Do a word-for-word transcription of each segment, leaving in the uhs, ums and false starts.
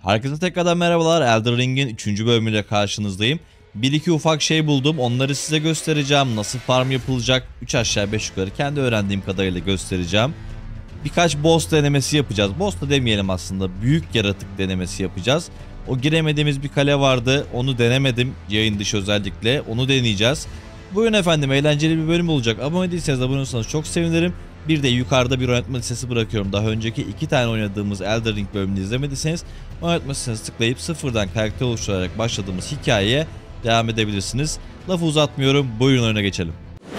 Herkese tekrardan merhabalar. Elden Ring'in üçüncü bölümüyle karşınızdayım. Bir iki ufak şey buldum. Onları size göstereceğim. Nasıl farm yapılacak? üç aşağı beş yukarı kendi öğrendiğim kadarıyla göstereceğim. Birkaç boss denemesi yapacağız. Boss da demeyelim aslında. Büyük yaratık denemesi yapacağız. O giremediğimiz bir kale vardı. Onu denemedim. Yayın dışı özellikle. Onu deneyeceğiz. Bugün efendim eğlenceli bir bölüm olacak. Abone değilseniz abone olursanız çok sevinirim. Bir de yukarıda bir oynatma listesi bırakıyorum. Daha önceki iki tane oynadığımız Elden Ring bölümünü izlemediyseniz oynatma listesine tıklayıp sıfırdan karakter oluşturarak başladığımız hikayeye devam edebilirsiniz. Lafı uzatmıyorum. Buyurun oyuna geçelim.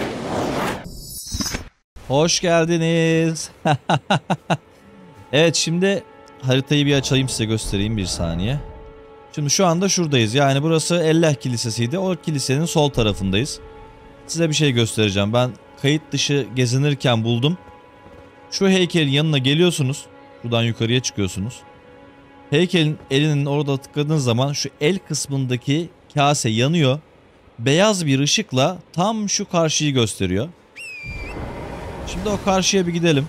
Hoş geldiniz. Evet, şimdi haritayı bir açayım, size göstereyim bir saniye. Şimdi şu anda şuradayız. Yani burası Elleh Kilisesi'ydi. O kilisenin sol tarafındayız. Size bir şey göstereceğim. Ben kayıt dışı gezinirken buldum. Şu heykelin yanına geliyorsunuz. Buradan yukarıya çıkıyorsunuz. Heykelin elinin orada tıkladığınız zaman şu el kısmındaki kase yanıyor. Beyaz bir ışıkla tam şu karşıyı gösteriyor. Şimdi o karşıya bir gidelim.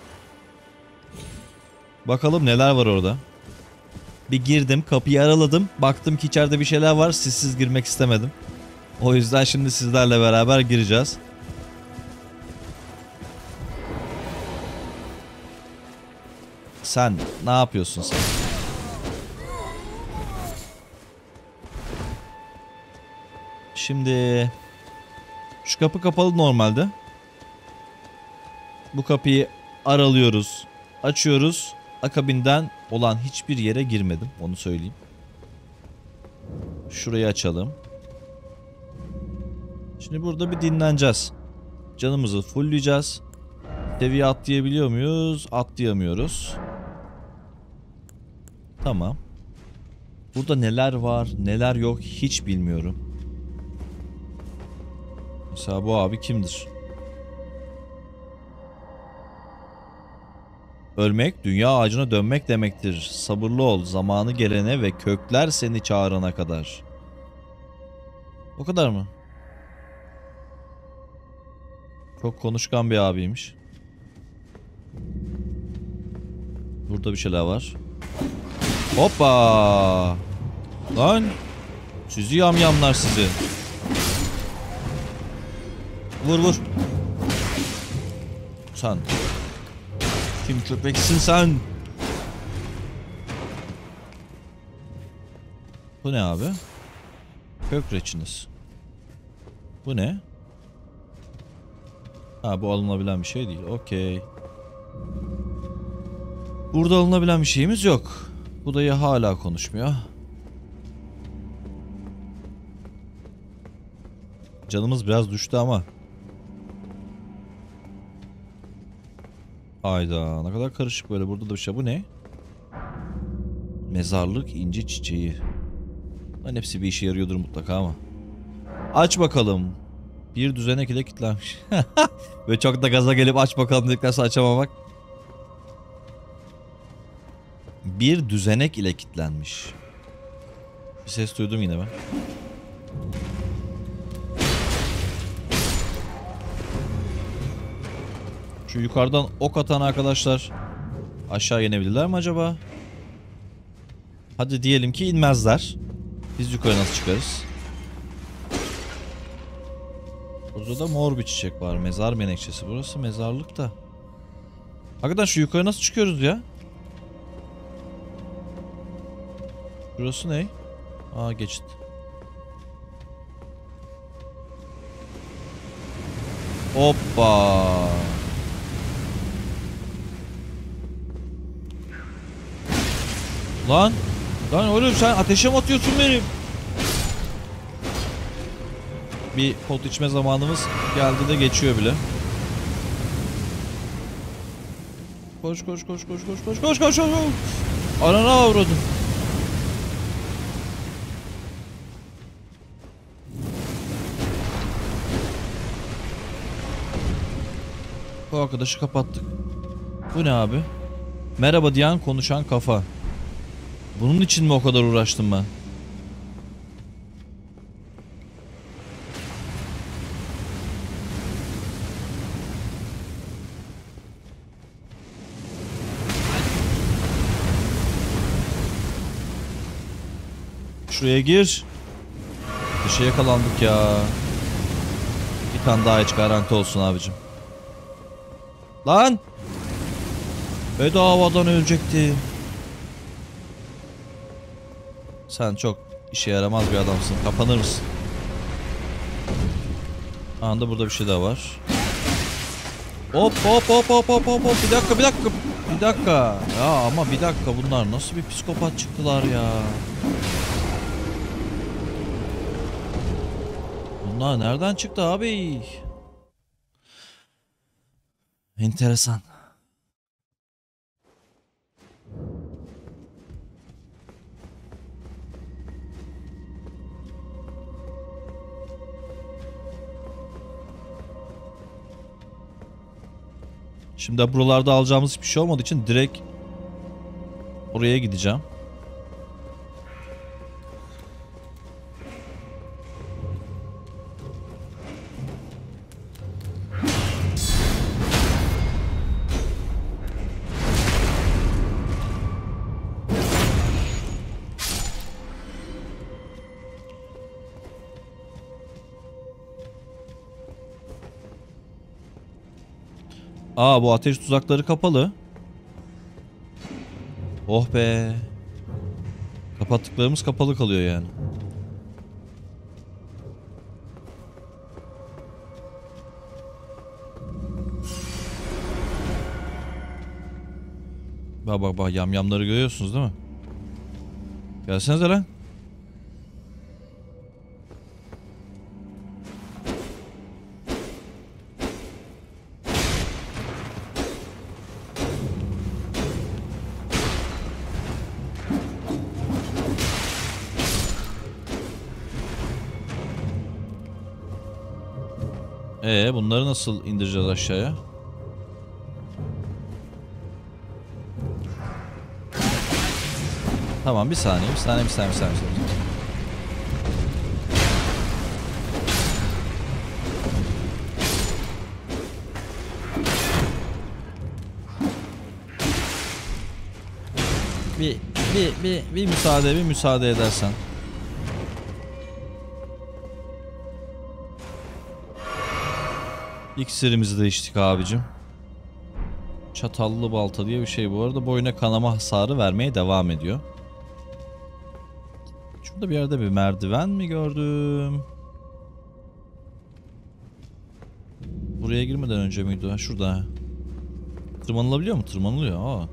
Bakalım neler var orada. Bir girdim, kapıyı araladım. Baktım ki içeride bir şeyler var. Sizsiz girmek istemedim. O yüzden şimdi sizlerle beraber gireceğiz. Sen ne yapıyorsun sen? Şimdi şu kapı kapalı normalde. Bu kapıyı aralıyoruz, açıyoruz. Akabinden olan hiçbir yere girmedim, onu söyleyeyim. Şurayı açalım. Şimdi burada bir dinleneceğiz. Canımızı fullleyeceğiz. Seviye atlayabiliyor muyuz? Atlayamıyoruz. Tamam. Burada neler var, neler yok hiç bilmiyorum. Mesela bu abi kimdir? Ölmek, dünya ağacına dönmek demektir. Sabırlı ol, zamanı gelene ve kökler seni çağırana kadar. O kadar mı? Çok konuşkan bir abiymiş. Burada bir şeyler var. Hoppa! Lan! Sizi yamyamlar sizi. Vur vur. Sen. Kim köpeksin sen? Bu ne abi? Kök reçiniz. Bu ne? Ha, bu alınabilen bir şey değil. Okey. Burada alınabilen bir şeyimiz yok. Bu dayı hala konuşmuyor. Canımız biraz düştü ama. Hayda, ne kadar karışık böyle. Burada da bir şey. Bu ne? Mezarlık inci çiçeği. Lan hepsi bir işe yarıyordur mutlaka ama. Aç bakalım. Bir düzenek ile kilitlenmiş. Ve çok da gaza gelip aç bakalım dedikten sonra açamamak. Bir düzenek ile kilitlenmiş. Bir ses duydum yine ben. Şu yukarıdan ok atan arkadaşlar aşağı inebilirler mi acaba? Hadi diyelim ki inmezler. Biz yukarı nasıl çıkarız? Burada da mor bir çiçek var. Mezar menekşesi. Burası mezarlık da. Hakikaten şu yukarı nasıl çıkıyoruz ya? Burası ne? Aa, geçit. Hoppa. Lan. Lan oğlum sen ateşe mi atıyorsun benim? Bir pot içme zamanımız geldi de geçiyor bile. Koş koş koş koş koş koş koş koş koş. Anana avradım. Bu arkadaşı kapattık. Bu ne abi? Merhaba diyen konuşan kafa. Bunun için mi o kadar uğraştım ben? Şuraya gir. Dışa yakalandık ya. Bir tane daha hiç garanti olsun abicim. Lan! Bedavadan ölecekti. Sen çok işe yaramaz bir adamsın. Kapanır mısın? Anda burada bir şey daha var. Hop hop hop hop hop hop hop. Bir dakika bir dakika. Bir dakika. Ya ama bir dakika, bunlar nasıl bir psikopat çıktılar ya. Bunlar nereden çıktı abi? Enteresan. Şimdi buralarda alacağımız hiçbir şey olmadığı için direkt oraya gideceğim. Aa, bu ateş tuzakları kapalı. Oh be. Kapattıklarımız kapalı kalıyor yani. Bak bak bak, yamyamları görüyorsunuz değil mi? Gelsenize lan. Ee, bunları nasıl indireceğiz aşağıya? Tamam, bir saniye, bir saniye, bir saniye, bir saniye. Bir saniye. Bir, bir, bir, bir müsaade, bir müsaade edersen. İksirimizi de içtik abicim. Çatallı balta diye bir şey bu arada. Boyuna kanama hasarı vermeye devam ediyor. Şurada bir yerde bir merdiven mi gördüm? Buraya girmeden önce miydi? Ha, şurada. Tırmanılabiliyor mu? Tırmanılıyor. Aa.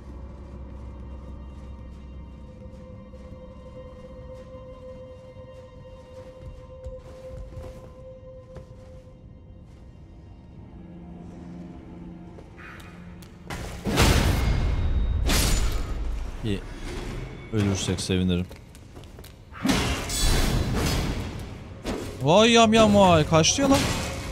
İyi. Ölürsek sevinirim. Vay yam yam vay. Kaçtı ya lan.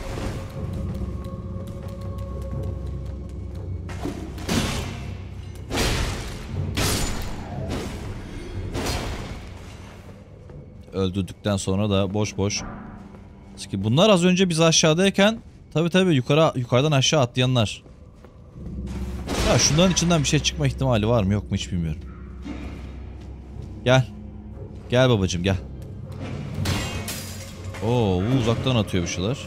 Öldürdükten sonra da boş boş. Bunlar az önce biz aşağıdayken tabi tabi yukarı yukarıdan aşağı atlayanlar. Ya şunların içinden bir şey çıkma ihtimali var mı yok mu hiç bilmiyorum. Gel. Gel babacım gel. Oo, bu uzaktan atıyor bir şeyler.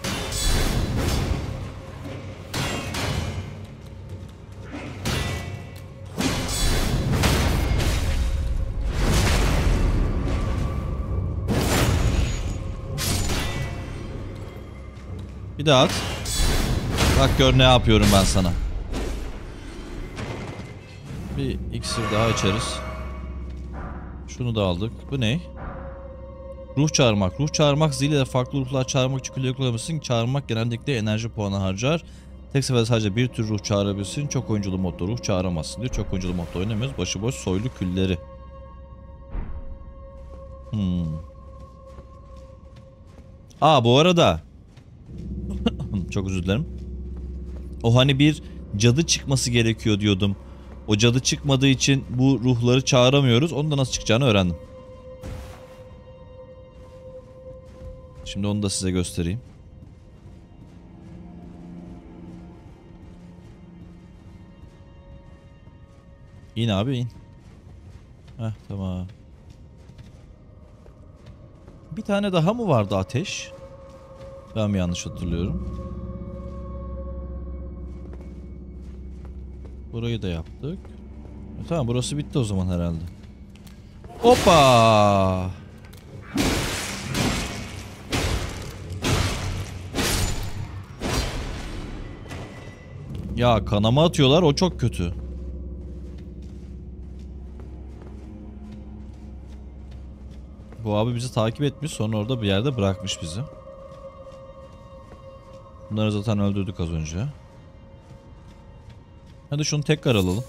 Bir daha at. Bak gör ne yapıyorum ben sana. Bir iksir daha içeriz. Şunu da aldık. Bu ne? Ruh çağırmak. Ruh çağırmak zil ile farklı ruhlar çağırmak için külleri kullanabilirsin. Çağırmak genellikle enerji puanı harcar. Tek seferde sadece bir tür ruh çağırabilirsin. Çok oyunculu modda ruh çağıramazsın diyor. Çok oyunculu modda oynamıyoruz. Başıboş soylu külleri. Hmm. Aa, bu arada çok özür dilerim. O hani bir cadı çıkması gerekiyor diyordum. O cadı çıkmadığı için bu ruhları çağıramıyoruz. Onun da nasıl çıkacağını öğrendim. Şimdi onu da size göstereyim. İn abi in. Heh, tamam. Bir tane daha mı vardı ateş? Ben mi yanlış hatırlıyorum? Burayı da yaptık. E, tamam, burası bitti o zaman herhalde. Hoppa! Ya kanama atıyorlar, o çok kötü. Bu abi bizi takip etmiş, sonra orada bir yerde bırakmış bizi. Bunları zaten öldürdük az önce. Hadi şunu tekrar alalım.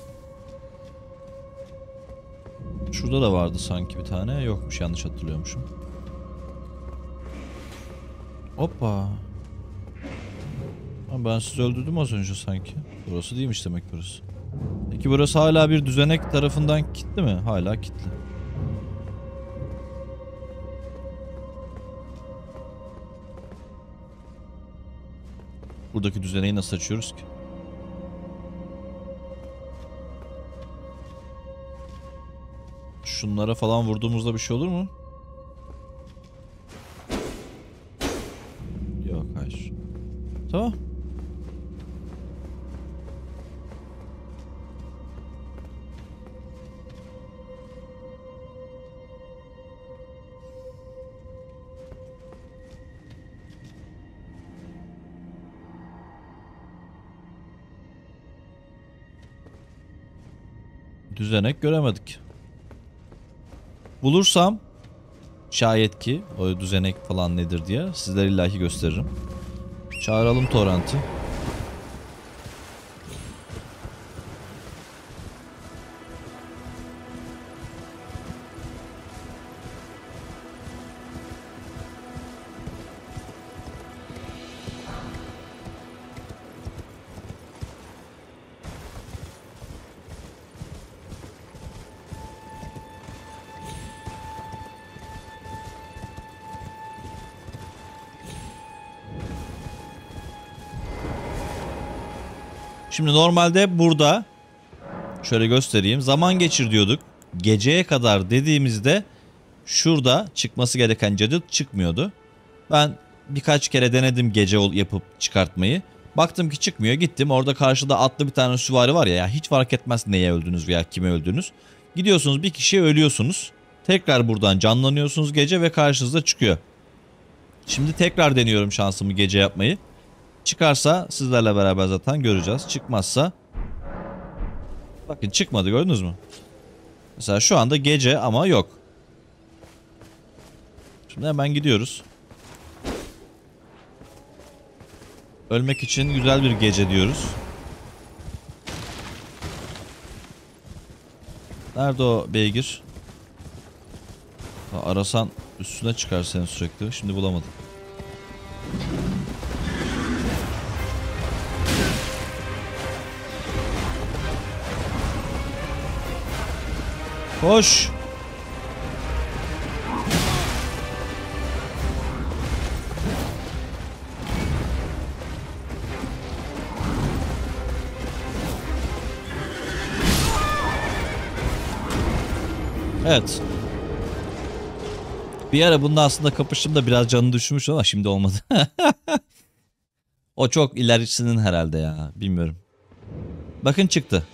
Şurada da vardı sanki bir tane. Yokmuş, yanlış hatırlıyormuşum. Hoppa. Ben sizi öldürdüm az önce sanki. Burası değilmiş demek burası. Peki burası hala bir düzenek tarafından kilitli mi? Hala kilitli. Buradaki düzeneyi nasıl açıyoruz ki? Şunlara falan vurduğumuzda bir şey olur mu? Yok, hayır. Tamam. Düzenek göremedik. Bulursam şayet ki o düzenek falan nedir diye sizlere illaki gösteririm. Çağıralım torrent'i. Şimdi normalde burada şöyle göstereyim. Zaman geçir diyorduk. Geceye kadar dediğimizde şurada çıkması gereken cadı çıkmıyordu. Ben birkaç kere denedim gece yapıp çıkartmayı. Baktım ki çıkmıyor. Gittim, orada karşıda atlı bir tane süvari var ya. Ya hiç fark etmez neye öldünüz veya kime öldünüz. Gidiyorsunuz, bir kişiye ölüyorsunuz. Tekrar buradan canlanıyorsunuz gece ve karşınıza çıkıyor. Şimdi tekrar deniyorum şansımı gece yapmayı. Çıkarsa sizlerle beraber zaten göreceğiz. Çıkmazsa... Bakın çıkmadı, gördünüz mü? Mesela şu anda gece ama yok. Şimdi hemen gidiyoruz. Ölmek için güzel bir gece diyoruz. Nerede o beygir? Arasan üstüne çıkar seni sürekli. Şimdi bulamadım. Koş. Evet. Bir ara bunun aslında kapıştım da biraz canı düşmüş ama şimdi olmadı. O çok ilerisinin herhalde ya. Bilmiyorum. Bakın çıktı.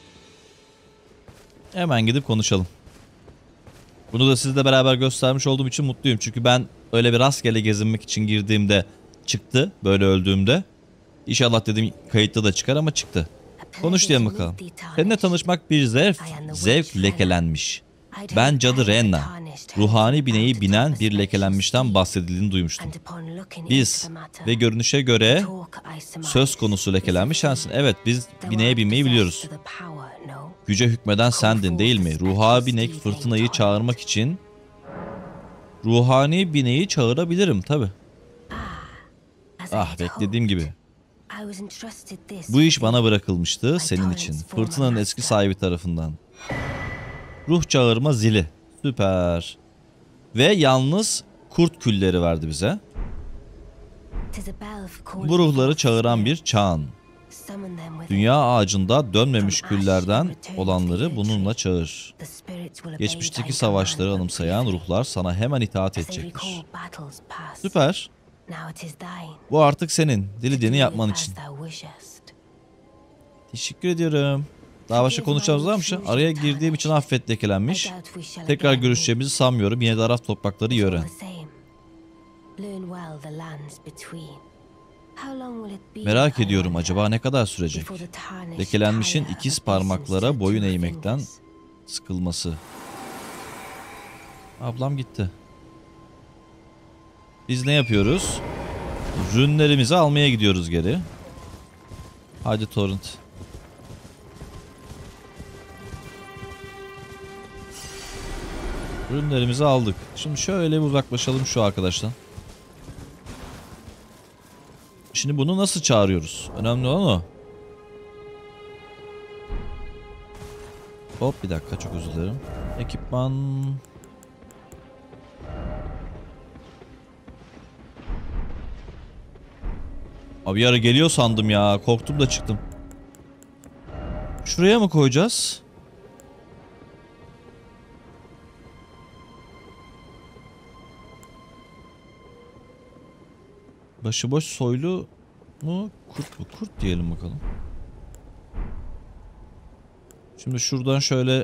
Hemen gidip konuşalım. Bunu da sizle beraber göstermiş olduğum için mutluyum. Çünkü ben öyle bir rastgele gezinmek için girdiğimde çıktı. Böyle öldüğümde. İnşallah dedim kayıtta da çıkar ama çıktı. Konuş diye bakalım. Seninle tanışmak bir zevk, zevk lekelenmiş. Ben cadı Renna. Ruhani bineği binen bir lekelenmişten bahsedildiğini duymuştum. Biz ve görünüşe göre söz konusu lekelenmiş sensin. Evet, biz bineğe binmeyi biliyoruz. Güce hükmeden sendin değil mi? Ruhani binek fırtınayı çağırmak için ruhani bineği çağırabilirim tabi. Ah, beklediğim gibi. Bu iş bana bırakılmıştı senin için. Fırtınanın eski sahibi tarafından. Ruh çağırma zili. Süper. Ve yalnız kurt külleri verdi bize. Bu ruhları çağıran bir çan. Dünya ağacında dönmemiş küllerden olanları bununla çağır. Geçmişteki savaşları anımsayan ruhlar sana hemen itaat edecektir. Süper. Bu artık senin. Dilediğini yapman için. Teşekkür ediyorum. Daha başka konuşacağımız varmış ya. Araya girdiğim için affet lekelenmiş. Tekrar görüşeceğimizi sanmıyorum. Yine de Araf toprakları iyi öğren. Merak ediyorum, acaba ne kadar sürecek? Lekelenmişin ikiz parmaklara boyun eğmekten sıkılması. Ablam gitti. Biz ne yapıyoruz? Rünlerimizi almaya gidiyoruz geri. Hadi Torrent. Ürünlerimizi aldık. Şimdi şöyle bir uzaklaşalım şu arkadaştan. Şimdi bunu nasıl çağırıyoruz? Önemli olan o. Hop bir dakika, çok özür dilerim. Ekipman. Abi ara geliyor sandım ya. Korktum da çıktım. Şuraya mı koyacağız? Başıboş soylu mu? Kurt mu? Kurt diyelim bakalım. Şimdi şuradan şöyle.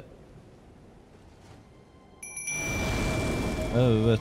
Evet.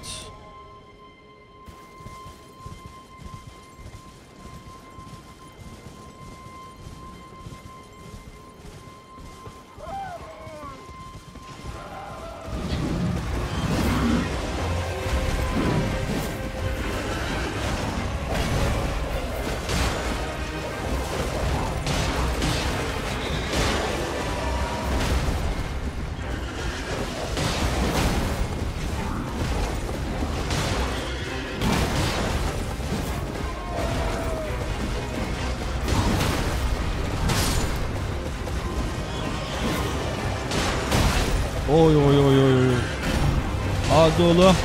Oy oy oy oy oy. Hadi oğlum.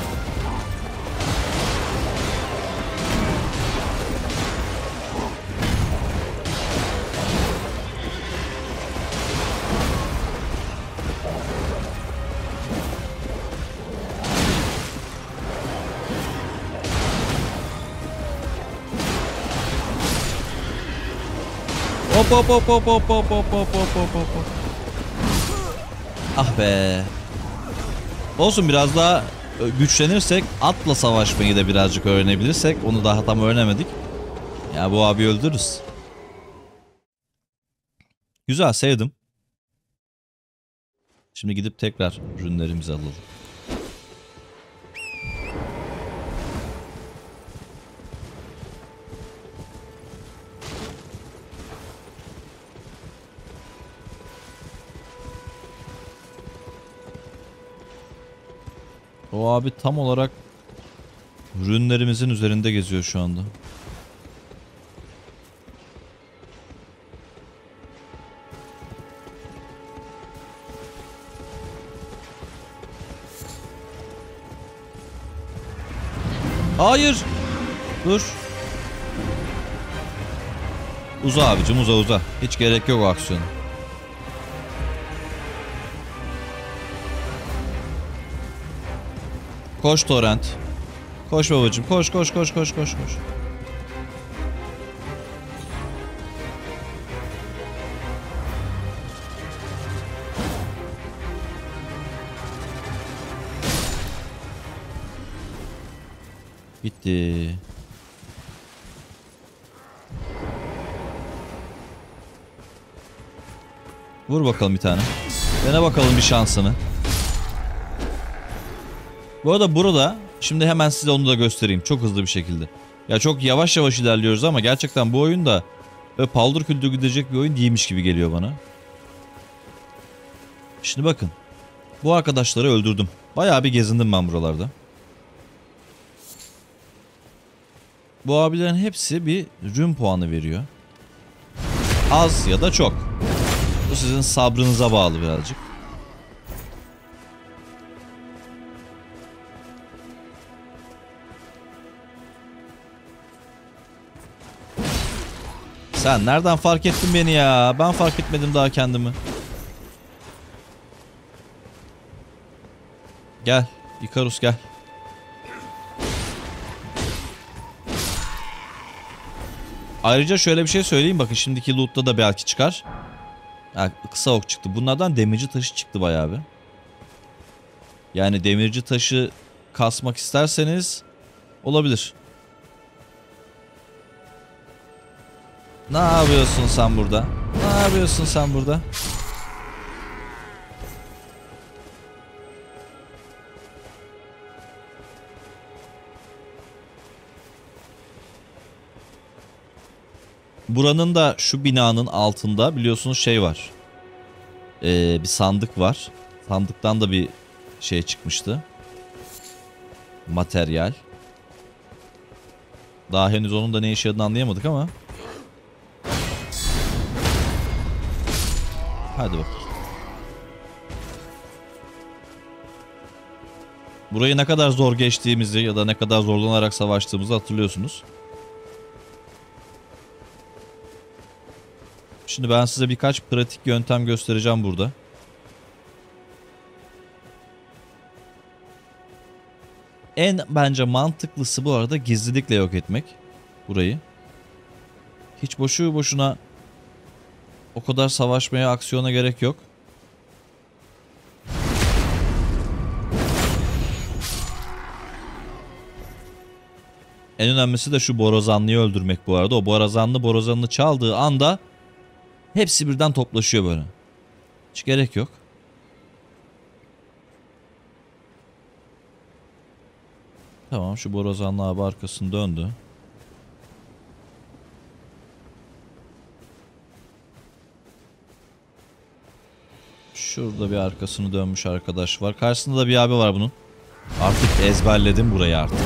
Hop hop hop hop hop hop hop hop hop hop hop. Ah be. Olsun, biraz daha güçlenirsek, atla savaşmayı da birazcık öğrenebilirsek, onu daha tam öğrenemedik. Ya bu abi öldürürüz. Güzel, sevdim. Şimdi gidip tekrar ürünlerimizi alalım. O abi tam olarak ürünlerimizin üzerinde geziyor şu anda. Hayır. Dur. Uza abicim, uza uza. Hiç gerek yok o aksiyona. Koş Torrent. Koş babacım. Koş koş koş koş koş koş. Bitti. Vur bakalım bir tane. Dene bakalım bir şansını. Bu arada burada şimdi hemen size onu da göstereyim çok hızlı bir şekilde. Ya çok yavaş yavaş ilerliyoruz ama gerçekten bu oyun da böyle paldır küldür gidecek bir oyun değilmiş gibi geliyor bana. Şimdi bakın. Bu arkadaşları öldürdüm. Bayağı bir gezindim ben buralarda. Bu abilerin hepsi bir rün puanı veriyor. Az ya da çok. Bu sizin sabrınıza bağlı birazcık. Sen nereden fark ettin beni ya? Ben fark etmedim daha kendimi. Gel. Ikarus gel. Ayrıca şöyle bir şey söyleyeyim. Bakın şimdiki loot'ta da belki çıkar. Yani kısa ok çıktı. Bunlardan demirci taşı çıktı bayağı bir. Yani demirci taşı kasmak isterseniz olabilir. Ne yapıyorsun sen burada? Ne yapıyorsun sen burada? Buranın da şu binanın altında biliyorsunuz şey var. Ee, bir sandık var. Sandıktan da bir şey çıkmıştı. Materyal. Daha henüz onun da ne işe yaradığını anlayamadık ama. Hadi bakalım. Burayı ne kadar zor geçtiğimizi ya da ne kadar zorlanarak savaştığımızı hatırlıyorsunuz. Şimdi ben size birkaç pratik yöntem göstereceğim burada. En bence mantıklısı bu arada gizlilikle yok etmek burayı. Hiç boşu boşuna o kadar savaşmaya, aksiyona gerek yok. En önemlisi de şu borazanlıyı öldürmek bu arada. O borazanlı borazanını çaldığı anda hepsi birden toplaşıyor böyle. Hiç gerek yok. Tamam, şu borazanlı abi arkasını döndü. Şurada bir arkasını dönmüş arkadaş var. Karşısında da bir abi var bunun. Artık ezberledim burayı artık.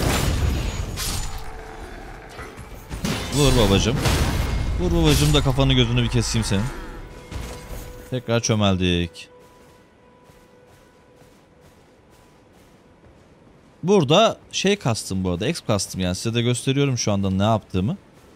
Vur babacım. Vur babacım da kafanı gözünü bir keseyim senin. Tekrar çömeldik. Burada şey kastım bu arada. Exp kastım yani. Size de gösteriyorum şu anda ne yaptığımı.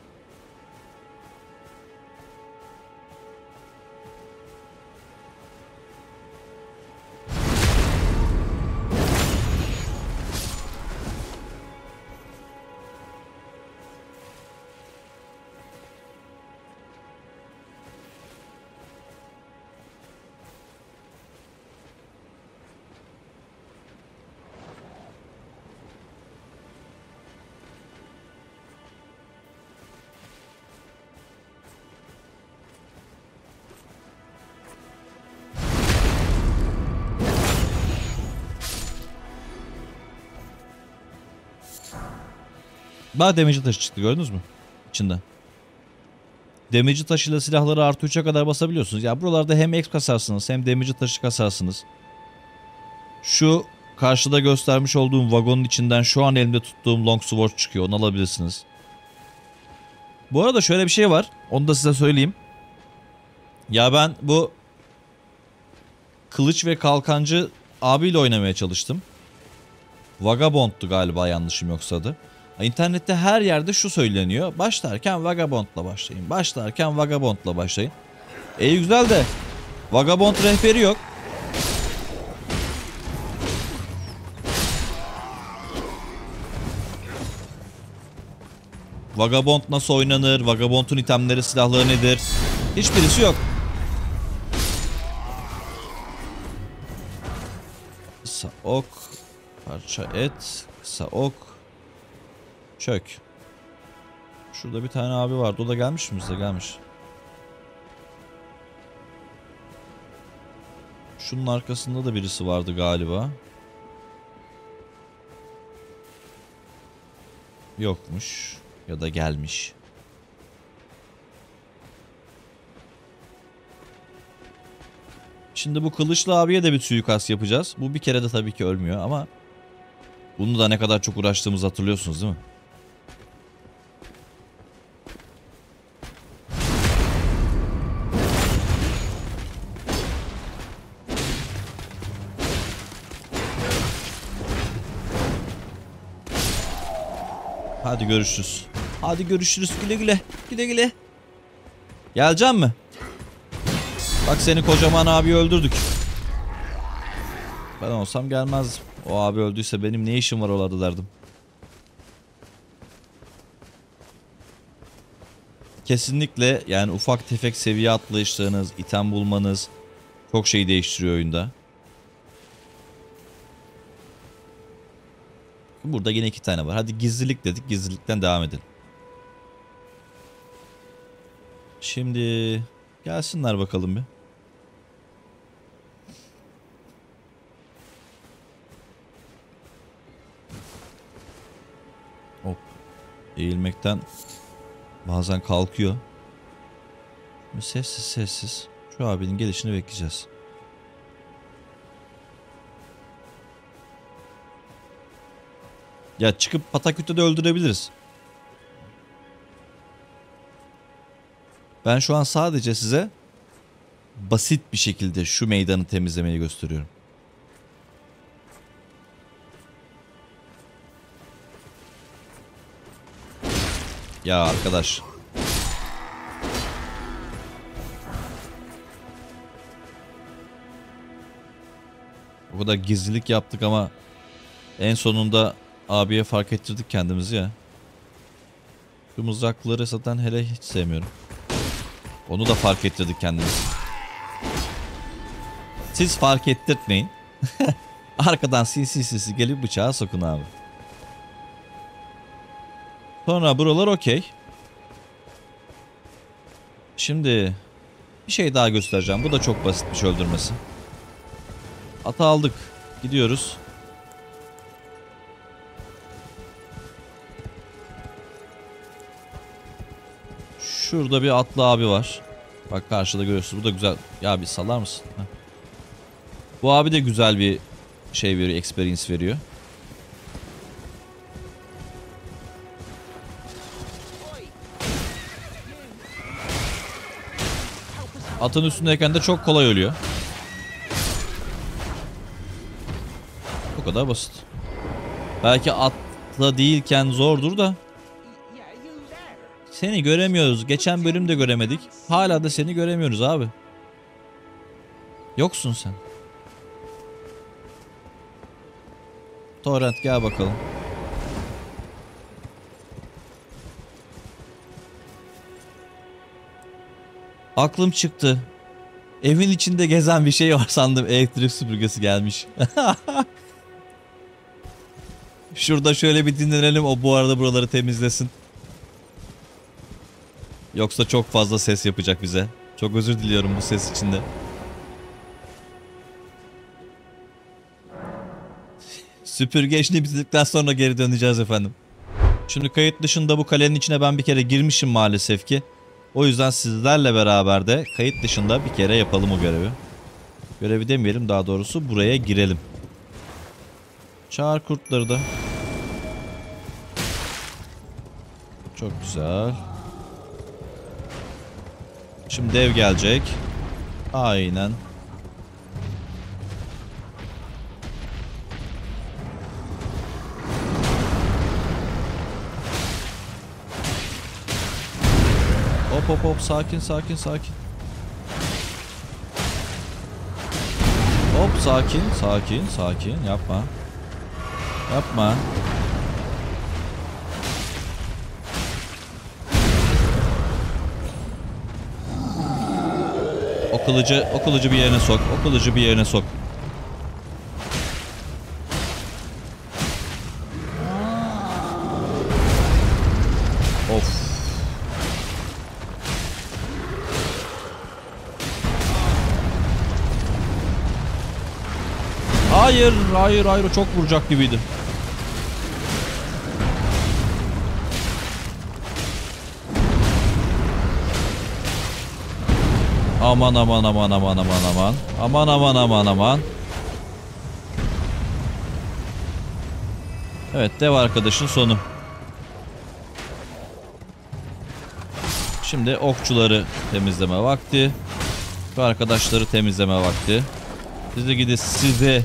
Bak demirci taşı çıktı, gördünüz mü? İçinde. Demirci taşıyla silahları artı üçe kadar basabiliyorsunuz. Ya buralarda hem exp kasarsınız hem demirci taşı kasarsınız. Şu karşıda göstermiş olduğum vagonun içinden şu an elimde tuttuğum longsword çıkıyor. Onu alabilirsiniz. Bu arada şöyle bir şey var. Onu da size söyleyeyim. Ya ben bu kılıç ve kalkancı abiyle oynamaya çalıştım. Vagabond'tu galiba, yanlışım yoksa adı. İnternette her yerde şu söyleniyor. Başlarken Vagabond'la başlayın. Başlarken Vagabond'la başlayın. E güzel de Vagabond rehberi yok. Vagabond nasıl oynanır? Vagabond'un itemleri, silahları nedir? Hiçbirisi yok. Kısa ok, parça et, kısa ok, çök. Şurada bir tane abi vardı. O da gelmiş mi bize? Gelmiş. Şunun arkasında da birisi vardı galiba. Yokmuş. Ya da gelmiş. Şimdi bu kılıçlı abiye de bir suikast yapacağız. Bu bir kere de tabii ki ölmüyor ama bunu da ne kadar çok uğraştığımızı hatırlıyorsunuz değil mi? Hadi görüşürüz. Hadi görüşürüz, güle güle. Güle güle. Geleceksin mi? Bak seni kocaman abi öldürdük. Ben olsam gelmezdim. O abi öldüyse benim ne işim var orada derdim. Kesinlikle yani ufak tefek seviye atlayışlarınız, item bulmanız çok şey değiştiriyor oyunda. Burada yine iki tane var. Hadi gizlilik dedik. Gizlilikten devam edelim. Şimdi gelsinler bakalım bir. Hop. Eğilmekten bazen kalkıyor. Şimdi sessiz sessiz şu abinin gelişini bekleyeceğiz. Ya çıkıp patakütte de öldürebiliriz. Ben şu an sadece size basit bir şekilde şu meydanı temizlemeyi gösteriyorum. Ya arkadaş. O kadar gizlilik yaptık ama en sonunda abiye fark ettirdik kendimizi ya. Şu mızrakları zaten hele hiç sevmiyorum. Onu da fark ettirdik kendimizi. Siz fark ettirtmeyin. Arkadan sinsi sinsi gelip bıçağı sokun abi. Sonra buralar okey. Şimdi bir şey daha göstereceğim. Bu da çok basitmiş öldürmesi. Atı aldık. Gidiyoruz. Şurada bir atlı abi var. Bak karşıda görüyorsunuz. Bu da güzel. Ya bir salar mısın? Heh. Bu abi de güzel bir şey veriyor. Experience veriyor. Atın üstündeyken de çok kolay ölüyor. Bu kadar basit. Belki atla değilken zordur da. Seni göremiyoruz. Geçen bölümde göremedik. Hala da seni göremiyoruz abi. Yoksun sen. Torrent gel bakalım. Aklım çıktı. Evin içinde gezen bir şey var sandım. Elektrik süpürgesi gelmiş. Şurada şöyle bir dinlenelim. O bu arada buraları temizlesin. Yoksa çok fazla ses yapacak bize. Çok özür diliyorum bu ses içinde. Süpürge işini bitirdikten sonra geri döneceğiz efendim. Şimdi kayıt dışında bu kalenin içine ben bir kere girmişim maalesef ki. O yüzden sizlerle beraber de kayıt dışında bir kere yapalım o görevi. Görevi demeyelim, daha doğrusu buraya girelim. Çağır kurtları da. Çok güzel. Şimdi dev gelecek. Aynen. Hop hop hop, sakin sakin sakin. Hop sakin sakin sakin, yapma. Yapma. O kılıcı, o kılıcı bir yerine sok. O kılıcı bir yerine sok. Of. Hayır, hayır, hayır. O çok vuracak gibiydi. Aman aman aman aman aman aman. Aman aman aman aman. Evet, dev arkadaşın sonu. Şimdi okçuları temizleme vakti. Şu arkadaşları temizleme vakti. Siz de gidin size.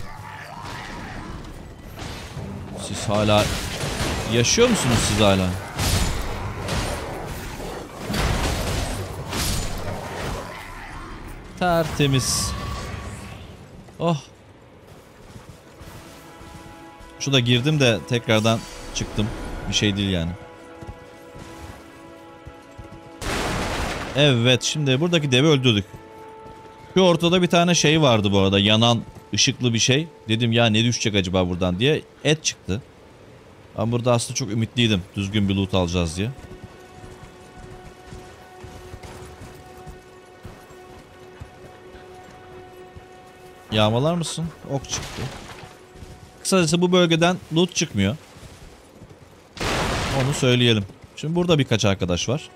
Siz hala yaşıyor musunuz siz hala? Tertemiz. Oh. Şu da girdim de tekrardan çıktım. Bir şey değil yani. Evet, şimdi buradaki devi öldürdük. Şu ortada bir tane şey vardı bu arada. Yanan ışıklı bir şey. Dedim ya ne düşecek acaba buradan diye. Et çıktı. Ben burada aslında çok ümitliydim. Düzgün bir loot alacağız diye. Yağmalar mısın? Ok çıktı. Kısacası bu bölgeden loot çıkmıyor. Onu söyleyelim. Şimdi burada birkaç arkadaş var.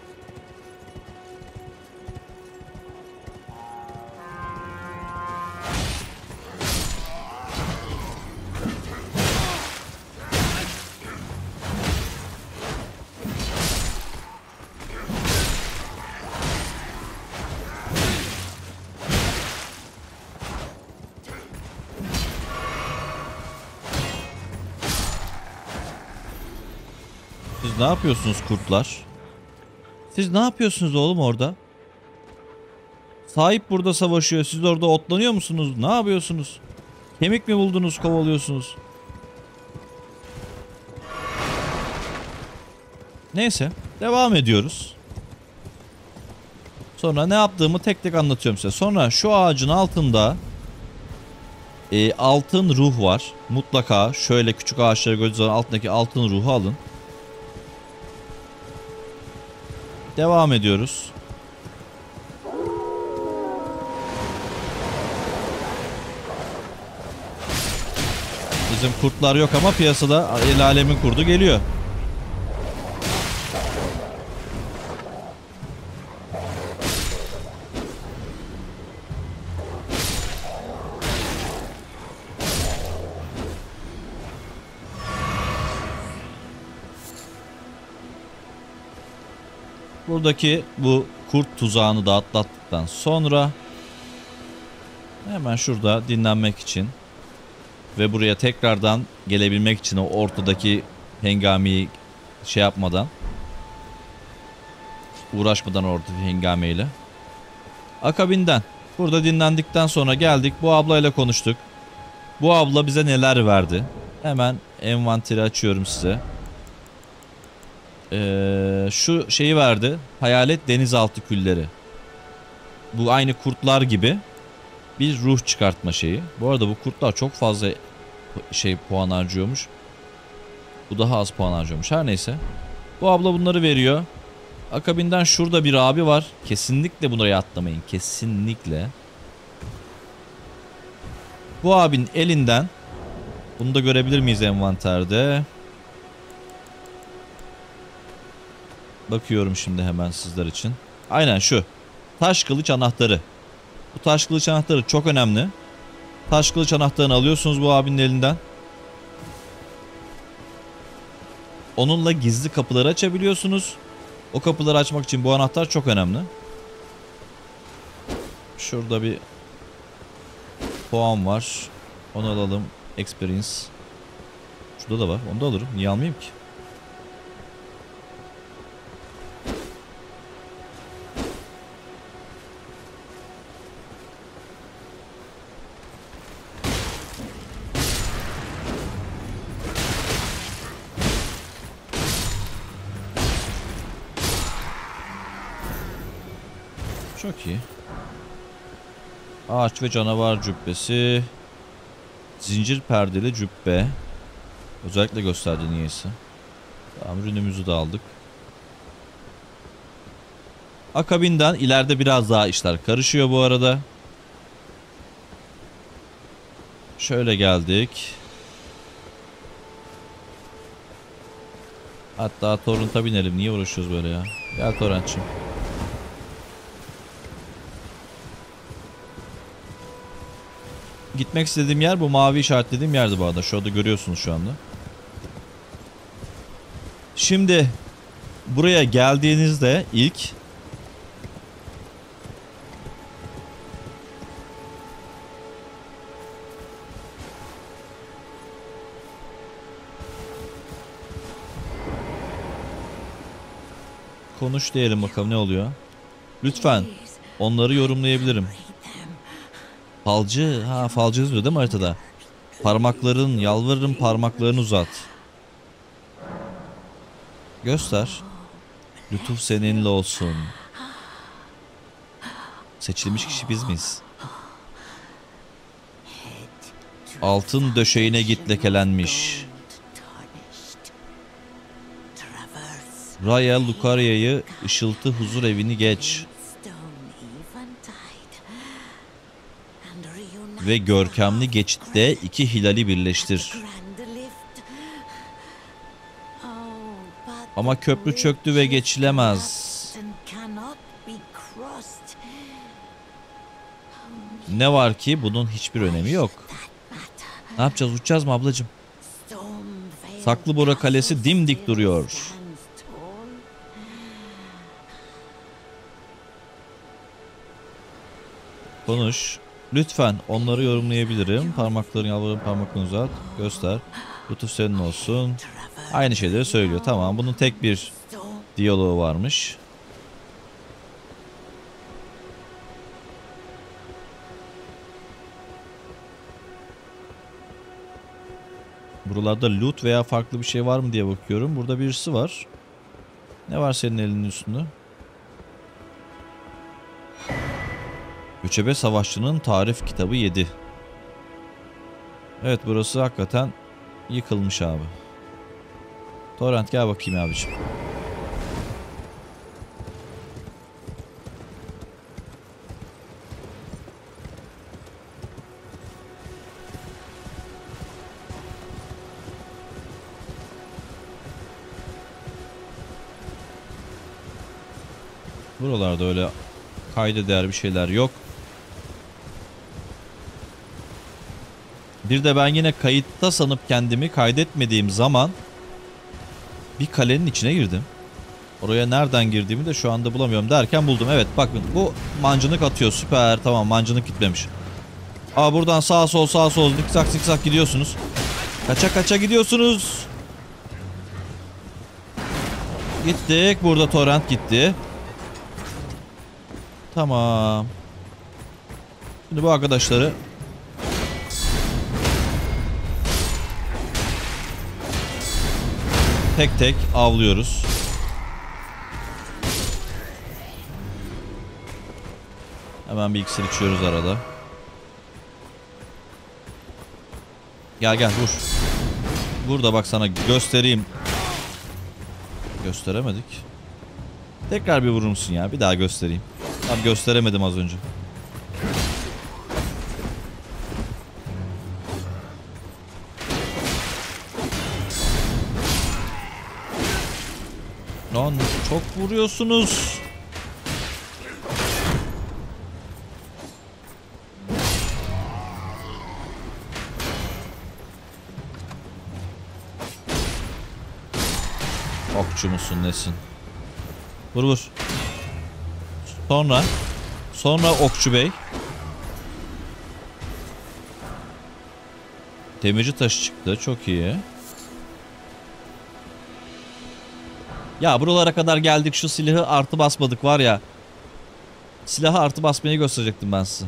Siz ne yapıyorsunuz kurtlar? Siz ne yapıyorsunuz oğlum orada? Sahip burada savaşıyor. Siz orada otlanıyor musunuz? Ne yapıyorsunuz? Kemik mi buldunuz, kovalıyorsunuz? Neyse. Devam ediyoruz. Sonra ne yaptığımı tek tek anlatıyorum size. Sonra şu ağacın altında e, altın ruh var. Mutlaka şöyle küçük ağaçları gördüğünüz zaman altındaki altın ruhu alın. Devam ediyoruz. Bizim kurtlar yok ama piyasada el alemin kurdu geliyor. Buradaki bu kurt tuzağını da atlattıktan sonra hemen şurada dinlenmek için ve buraya tekrardan gelebilmek için o ortadaki hengamiyi şey yapmadan, uğraşmadan oradaki hengameyle. Akabinden burada dinlendikten sonra geldik. Bu ablayla konuştuk. Bu abla bize neler verdi? Hemen envanteri açıyorum size. Ee, şu şeyi verdi. Hayalet denizaltı külleri. Bu aynı kurtlar gibi bir ruh çıkartma şeyi. Bu arada bu kurtlar çok fazla şey puan harcıyormuş. Bu daha az puan harcıyormuş. Her neyse. Bu abla bunları veriyor. Akabinden şurada bir abi var. Kesinlikle bunları atlamayın. Kesinlikle. Bu abinin elinden, bunu da görebilir miyiz envanterde? Bakıyorum şimdi hemen sizler için. Aynen şu. Taş kılıç anahtarı. Bu taş kılıç anahtarı çok önemli. Taş kılıç anahtarını alıyorsunuz bu abinin elinden. Onunla gizli kapıları açabiliyorsunuz. O kapıları açmak için bu anahtar çok önemli. Şurada bir puan var. Onu alalım. Experience. Şurada da var. Onu da alırım. Niye almayayım ki? Çok iyi. Ağaç ve canavar cübbesi. Zincir perdeli cübbe. Özellikle gösterdi niyeyse. Tamam, ürünümüzü de aldık. Akabinden ileride biraz daha işler karışıyor bu arada. Şöyle geldik. Hatta Torrent'a binelim. Niye uğraşıyoruz böyle ya? Gel Torrent'cığım. Gitmek istediğim yer bu mavi işaretlediğim yerdi bu arada. Şurada görüyorsunuz şu anda. Şimdi buraya geldiğinizde ilk konuş diyelim bakalım ne oluyor. Lütfen onları yorumlayabilirim. Falcı, ha falcı yazıyor değil mi haritada? Parmakların, yalvarırım parmaklarını uzat. Göster. Lütuf seninle olsun. Seçilmiş kişi biz miyiz? Altın döşeğine git lekelenmiş. Raya Lucarya'yı ışıltı huzur evini geç. Ve görkemli geçitte iki hilali birleştir. Ama köprü çöktü ve geçilemez. Ne var ki bunun hiçbir önemi yok. Ne yapacağız? Uçacağız mı ablacığım? Saklıbora Kalesi dimdik duruyor. Konuş. Lütfen onları yorumlayabilirim. Parmaklarını yalvarırım parmaklarını uzat. Göster. Lütuf senin olsun. Aynı şeyleri söylüyor. Tamam, bunun tek bir diyaloğu varmış. Buralarda loot veya farklı bir şey var mı diye bakıyorum. Burada birisi var. Ne var senin elinin üstünde? Göçebe Savaşçı'nın tarif kitabı yedi. Evet, burası hakikaten yıkılmış abi. Torrent gel bakayım abicim. Buralarda öyle kayda değer bir şeyler yok. Bir de ben yine kayıtta sanıp kendimi kaydetmediğim zaman bir kalenin içine girdim. Oraya nereden girdiğimi de şu anda bulamıyorum derken buldum. Evet bakın, bu mancınık atıyor. Süper, tamam, mancınık gitmemiş. Aa, buradan sağ sol sağ sol zikzak zikzak gidiyorsunuz. Kaça kaça gidiyorsunuz. Gittik. Burada torrent gitti. Tamam. Şimdi bu arkadaşları tek tek avlıyoruz. Hemen bir iksir içiyoruz arada. Gel gel vur. Burada bak sana göstereyim. Gösteremedik. Tekrar bir vurur musun ya? Bir daha göstereyim. Abi gösteremedim az önce. Lan çok vuruyorsunuz. Okçu musun nesin? Vur vur. Sonra. Sonra okçu bey. Demirci taşı çıktı. Çok iyi. Ya buralara kadar geldik. Şu silahı artı basmadık var ya. Silahı artı basmayı gösterecektim ben size.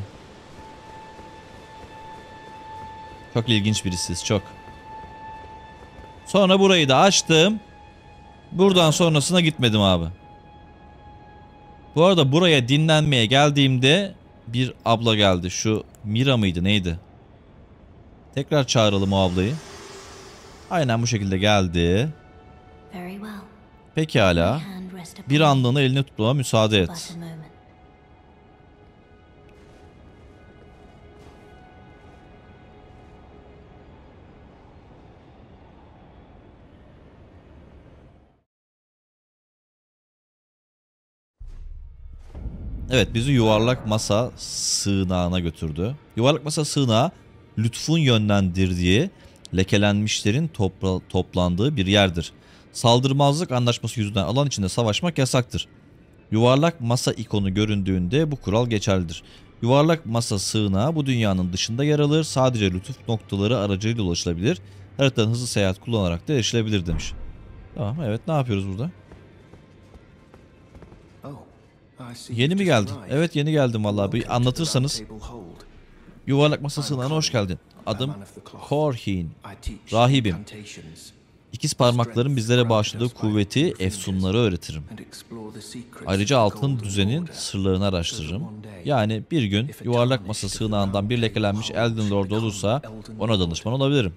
Çok ilginç birisiyiz. Çok. Sonra burayı da açtım. Buradan sonrasına gitmedim abi. Bu arada buraya dinlenmeye geldiğimde bir abla geldi. Şu Mira mıydı neydi? Tekrar çağıralım o ablayı. Aynen bu şekilde geldi. Pekala. Bir anlığına elini tutmama müsaade et. Evet, bizi yuvarlak masa sığınağına götürdü. Yuvarlak masa sığınağı lütfun yönlendirdiği lekelenmişlerin topla, toplandığı bir yerdir. Saldırmazlık anlaşması yüzünden alan içinde savaşmak yasaktır. Yuvarlak masa ikonu göründüğünde bu kural geçerlidir. Yuvarlak masa sığınağı bu dünyanın dışında yer alır. Sadece lütuf noktaları aracılığıyla ulaşılabilir. Haritadan hızlı seyahat kullanarak da erişilebilir demiş. Tamam, evet, ne yapıyoruz burada? Yeni mi geldin? Evet, yeni geldim vallahi. Bir anlatırsanız. Yuvarlak masa sığınağına hoş geldin. Adım Korhin. Rahibim. İkiz parmakların bizlere bağışladığı kuvveti, efsunları öğretirim. Ayrıca altın düzenin sırlarını araştırırım. Yani bir gün yuvarlak masa sığınağından bir lekelenmiş Elden Lord olursa ona danışman olabilirim.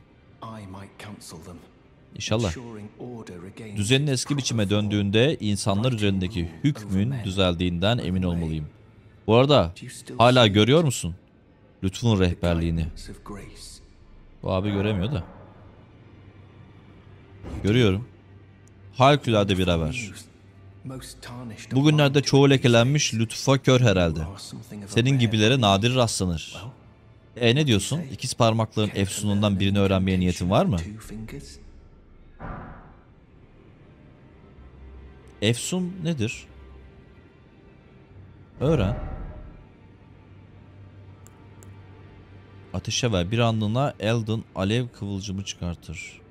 İnşallah. Düzenin eski biçime döndüğünde insanlar üzerindeki hükmün düzeldiğinden emin olmalıyım. Bu arada hala görüyor musun lütfun rehberliğini? Bu abi göremiyor da. Görüyorum. Harikulade bir haber. Bugünlerde çoğu lekelenmiş lütfa kör herhalde. Senin gibilere nadir rastlanır. E ne diyorsun? İkiz parmakların efsunundan birini öğrenmeye niyetin var mı? Efsun nedir? Öğren. Ateşe ver. Bir anlığına Elden alev kıvılcımı çıkartır.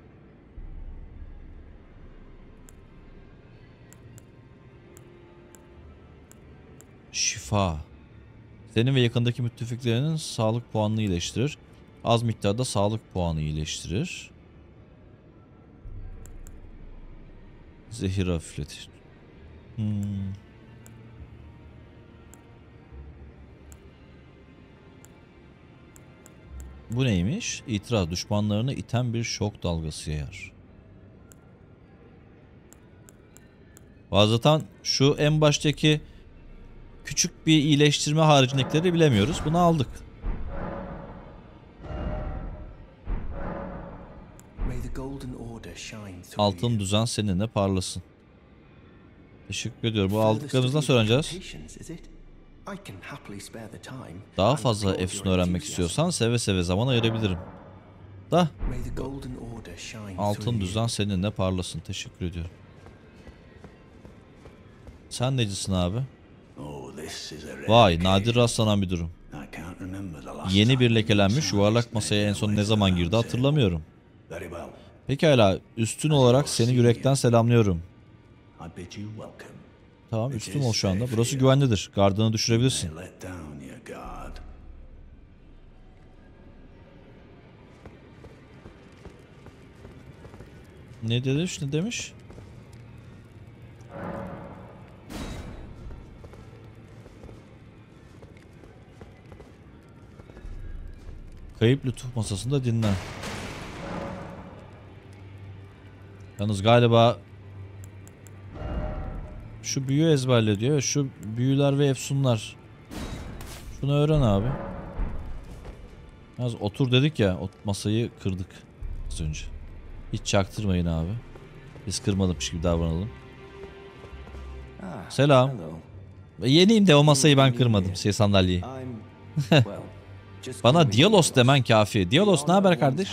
Şifa. Senin ve yakındaki müttefiklerinin sağlık puanını iyileştirir. Az miktarda sağlık puanı iyileştirir. Zehir hafifletir. Hmm. Bu neymiş? İtiraz. Düşmanlarını iten bir şok dalgası yayar. Bazen şu en baştaki küçük bir iyileştirme haricindekileri bilemiyoruz. Bunu aldık. Altın düzen seninle parlasın. Teşekkür ediyorum. Bu aldıklarımızdan sonra öğreneceğiz. Daha fazla efsun öğrenmek istiyorsan seve seve zaman ayırabilirim. Da altın düzen seninle parlasın. Teşekkür ediyorum. Sen necisin abi? Vay, nadir rastlanan bir durum. Yeni bir lekelenmiş yuvarlak masaya en son ne zaman girdi hatırlamıyorum. Pekala, üstün olarak seni yürekten selamlıyorum. Tamam, üstün ol şu anda. Burası güvenlidir. Gardını düşürebilirsin. Ne demiş? Ne demiş? Kayıp lütuf masasında dinlen. Yalnız galiba şu büyü ezberle diyor. Şu büyüler ve efsunlar. Şunu öğren abi. Yalnız otur dedik ya. Masayı kırdık az önce. Hiç çaktırmayın abi. Biz kırmadımış gibi davranalım. Selam. Yeniyim de o masayı ben kırmadım. Şey, sandalyeyi. Bana Dialos demen kafi. Dialos ne haber kardeş?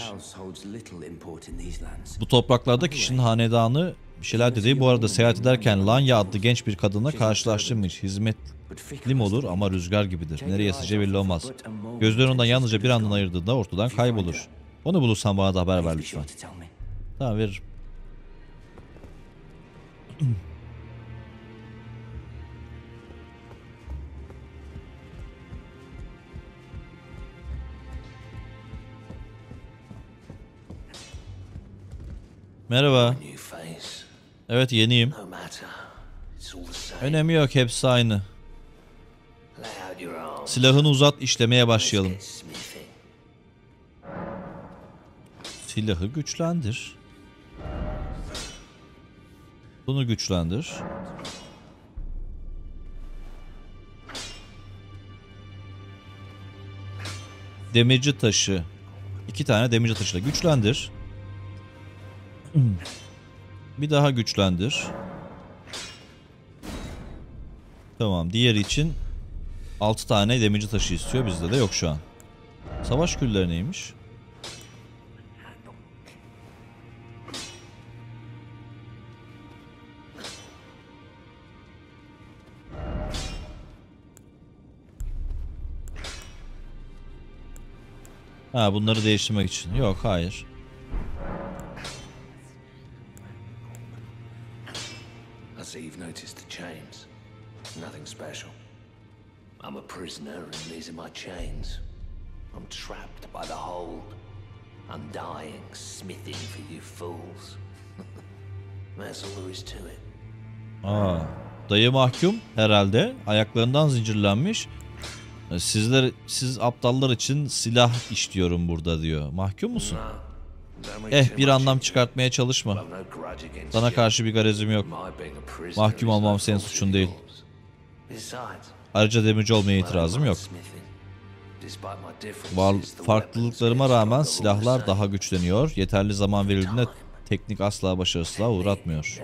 Bu topraklarda kişinin hanedanı bir şeyler dedi. Bu arada seyahat ederken Lanya adlı genç bir kadınla karşılaştım hiç. Hizmetlim olur ama rüzgar gibidir. Nereye eseceği belli olmaz. Gözlerini ondan yalnızca bir andan ayırdığında ortadan kaybolur. Onu bulursan bana da haber ver lütfen. Tamam, veririm. Merhaba. Evet, yeniyim. Önemi yok, hepsi aynı. Silahını uzat, işlemeye başlayalım. Silahı güçlendir. Bunu güçlendir. Demirci taşı. İki tane demirci taşıyla güçlendir. Bir daha güçlendir. Tamam, diğeri için altı tane demirci taşı istiyor. Bizde de yok şu an. Savaş külleri neymiş? Ha, bunları değiştirmek için. Yok, hayır. Nothing special. I'm a prisoner and these are my chains. I'm trapped by the hold. I'm dying, smithing for you fools. That's all there is to it. Aa, dayı mahkum herhalde. Ayaklarından zincirlenmiş. Sizler, siz aptallar için silah işliyorum burada diyor. Mahkum musun? Eh, bir anlam çıkartmaya çalışma. Sana karşı bir garezim yok. Mahkum olmam senin suçun değil. Ayrıca demirci olmaya itirazım yok. Var, farklılıklarıma rağmen silahlar daha güçleniyor. Yeterli zaman verildiğinde teknik asla başarısızlığa uğratmıyor.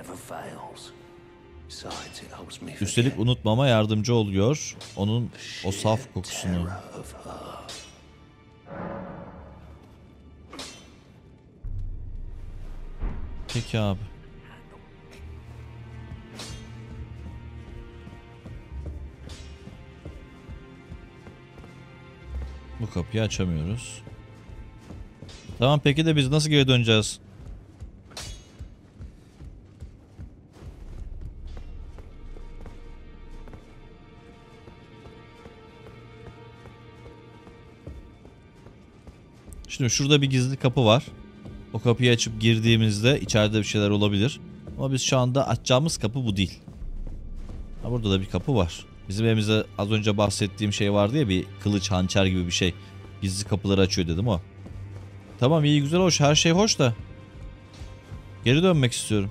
Üstelik unutmama yardımcı oluyor. Onun o saf kokusunu. Peki abi. Bu kapıyı açamıyoruz. Tamam, peki de biz nasıl geri döneceğiz? Şimdi şurada bir gizli kapı var. O kapıyı açıp girdiğimizde içeride bir şeyler olabilir. Ama biz şu anda açacağımız kapı bu değil. Ha, burada da bir kapı var. Bizim evimizde az önce bahsettiğim şey vardı ya, bir kılıç, hançer gibi bir şey. Gizli kapıları açıyor dedim o. Tamam, iyi, güzel, hoş, her şey hoş da. Geri dönmek istiyorum.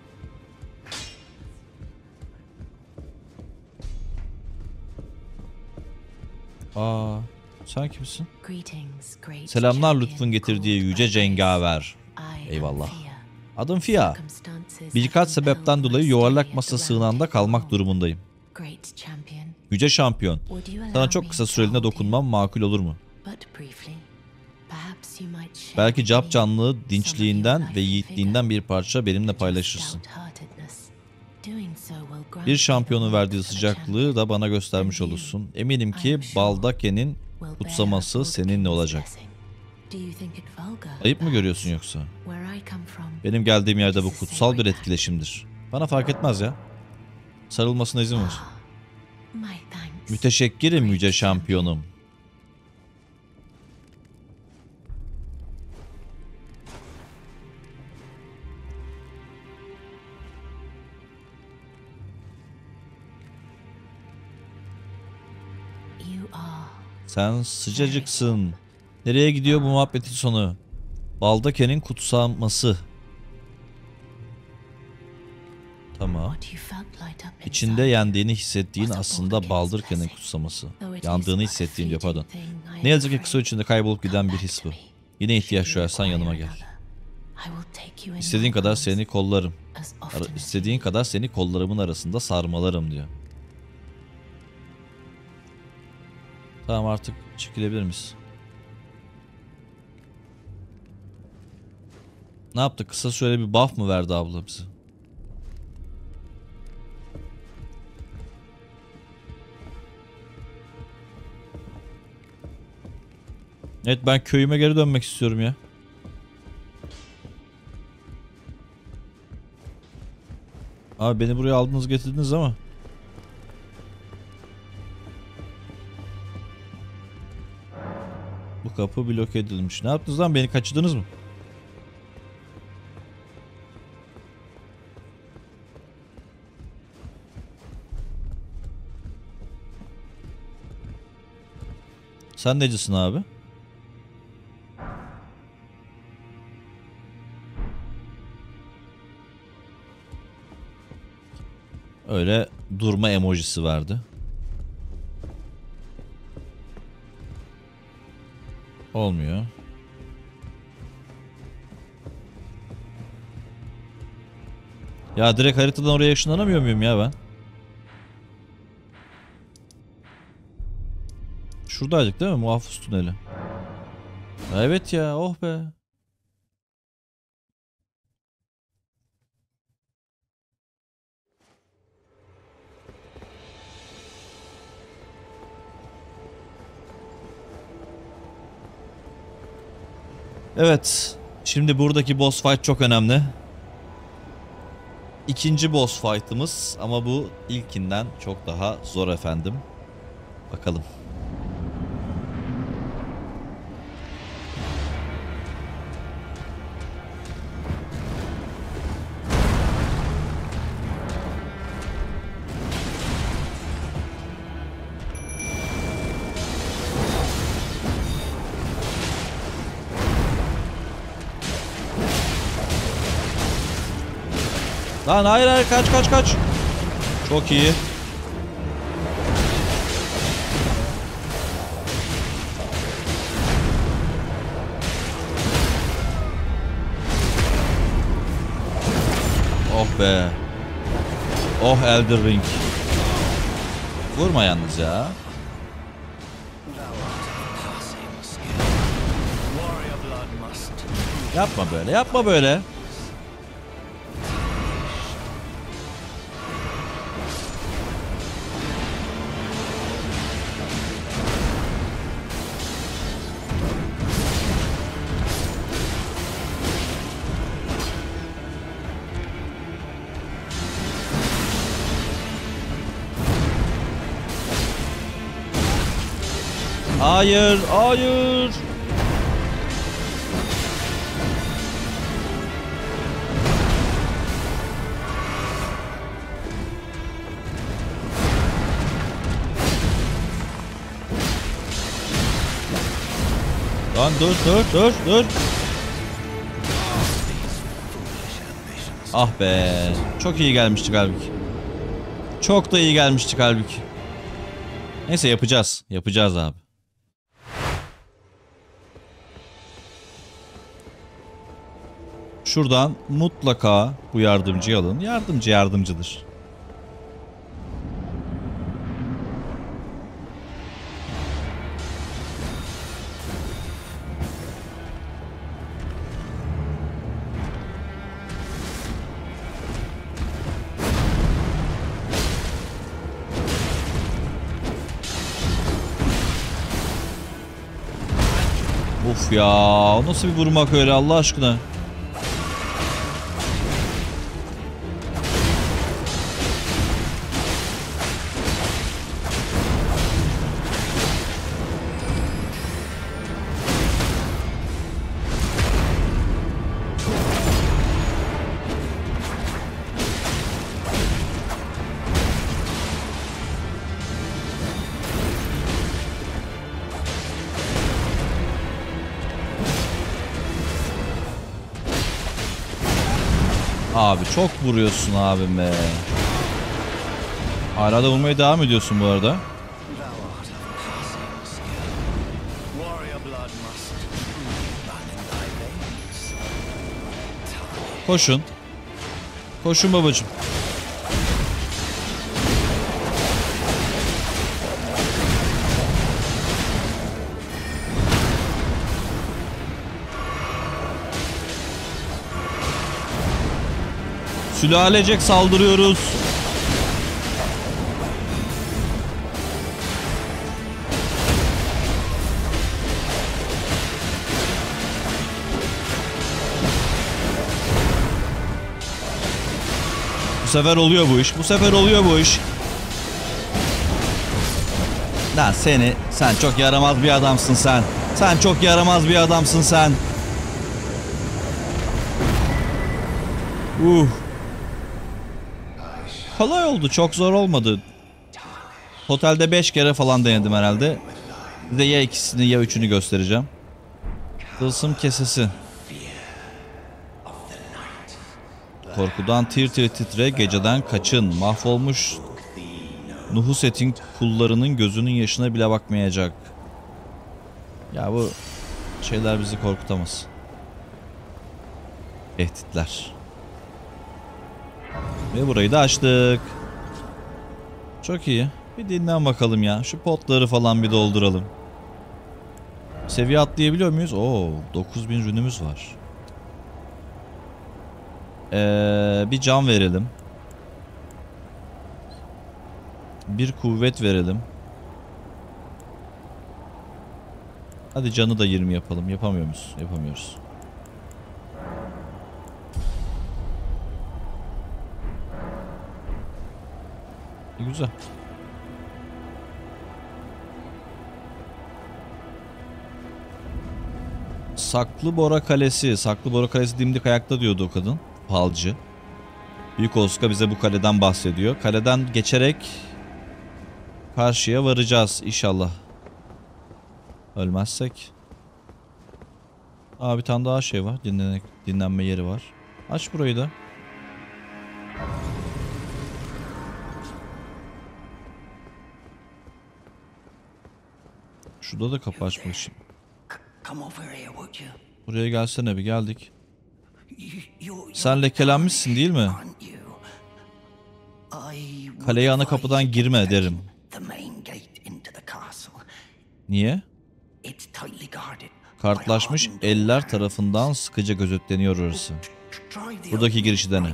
Aa, sen kimsin? Selamlar lütfun getirdiği yüce cengaver. Eyvallah. Adım Fia. Birkaç sebepten dolayı yuvarlak masa sığınağında kalmak durumundayım. Yüce şampiyon. Sana çok kısa süreliğine dokunmam makul olur mu? Belki cap canlı dinçliğinden ve yiğitliğinden bir parça benimle paylaşırsın. Bir şampiyonun verdiği sıcaklığı da bana göstermiş olursun. Eminim ki Baldake'nin kutsaması seninle olacak. Ayıp mı görüyorsun yoksa? Benim geldiğim yerde bu kutsal bir etkileşimdir. Bana fark etmez ya. Sarılmasına izin ver. Müteşekkirim yüce şampiyonum. Sen sıcacıksın. Nereye gidiyor bu muhabbetin sonu? Baldake'nin kutsanması. Tamam. İçinde yendiğini hissettiğin aslında Baldake'nin kutsaması. Yandığını hissettiğin diyor, pardon. Ne yazık ki kısa içinde kaybolup giden bir his bu. Yine ihtiyaç duyarsan yanıma gel. İstediğin kadar seni kollarım. Ara, istediğin kadar seni kollarımın arasında sarmalarım diyor. Tamam, artık çekilebilir miyiz? Ne yaptı? Kısa süreli bir buff mı verdi abla bize? Evet, ben köyüme geri dönmek istiyorum ya. Abi beni buraya aldınız getirdiniz ama. Bu kapı bloke edilmiş. Ne yaptınız lan? Beni kaçırdınız mı? Sen necisin abi? Öyle durma emojisi verdi. Olmuyor. Ya direkt haritadan oraya ışınlanamıyor muyum ya ben? Şuradaydık değil mi? Muhafız tüneli. Evet ya, oh be. Evet. Şimdi buradaki boss fight çok önemli. İkinci boss fight'ımız ama bu ilkinden çok daha zor efendim. Bakalım. Lan hayır hayır kaç kaç kaç. Çok iyi. Oh be. Oh Elden Ring. Vurma yalnız ya. Yapma böyle, yapma böyle. Hayır, hayır. Lan dur, dur, dur, dur. Ah be. Çok iyi gelmiştik halbuki. Çok da iyi gelmiştik halbuki. Neyse yapacağız. Yapacağız abi. Şuradan mutlaka bu yardımcıyı alın. Yardımcı yardımcıdır. Of ya, nasıl bir vurmak öyle Allah aşkına. Abi çok vuruyorsun abim be. Hala da vurmaya devam ediyorsun bu arada. Koşun. Koşun babacığım. Sülalecek saldırıyoruz. Bu sefer oluyor bu iş. Bu sefer oluyor bu iş. Lan seni, sen çok yaramaz bir adamsın sen. Sen çok yaramaz bir adamsın sen. Uh. Kolay oldu, çok zor olmadı. Otelde beş kere falan denedim herhalde. Size ya ikisini ya üçünü göstereceğim. Tılsım kesesi. Korkudan tir tir titre, geceden kaçın. Mahvolmuş Nuhuset'in kullarının gözünün yaşına bile bakmayacak. Ya bu şeyler bizi korkutamaz. Tehditler. Ve burayı da açtık. Çok iyi. Bir dinlen bakalım ya. Şu potları falan bir dolduralım. Seviye atlayabiliyor muyuz? Oo, dokuz bin rünümüz var. Ee, bir can verelim. Bir kuvvet verelim. Hadi canı da yirmi yapalım. Yapamıyor muyuz? Yapamıyoruz. E, güzel. Saklı Bora Kalesi. Saklı Bora Kalesi dimdik ayakta diyordu o kadın. Falcı. Büyük Oska bize bu kaleden bahsediyor. Kaleden geçerek karşıya varacağız inşallah. Ölmezsek. Aa, bir tane daha şey var. Dinlenek, dinlenme yeri var. Aç burayı da. Şurada da kapı açmak için. Buraya gelsene bir, geldik. Sen lekelenmişsin değil mi? Kaleye ana kapıdan girme derim. Niye? Kartlaşmış eller tarafından sıkıca gözetleniyor orası. Buradaki girişi dene.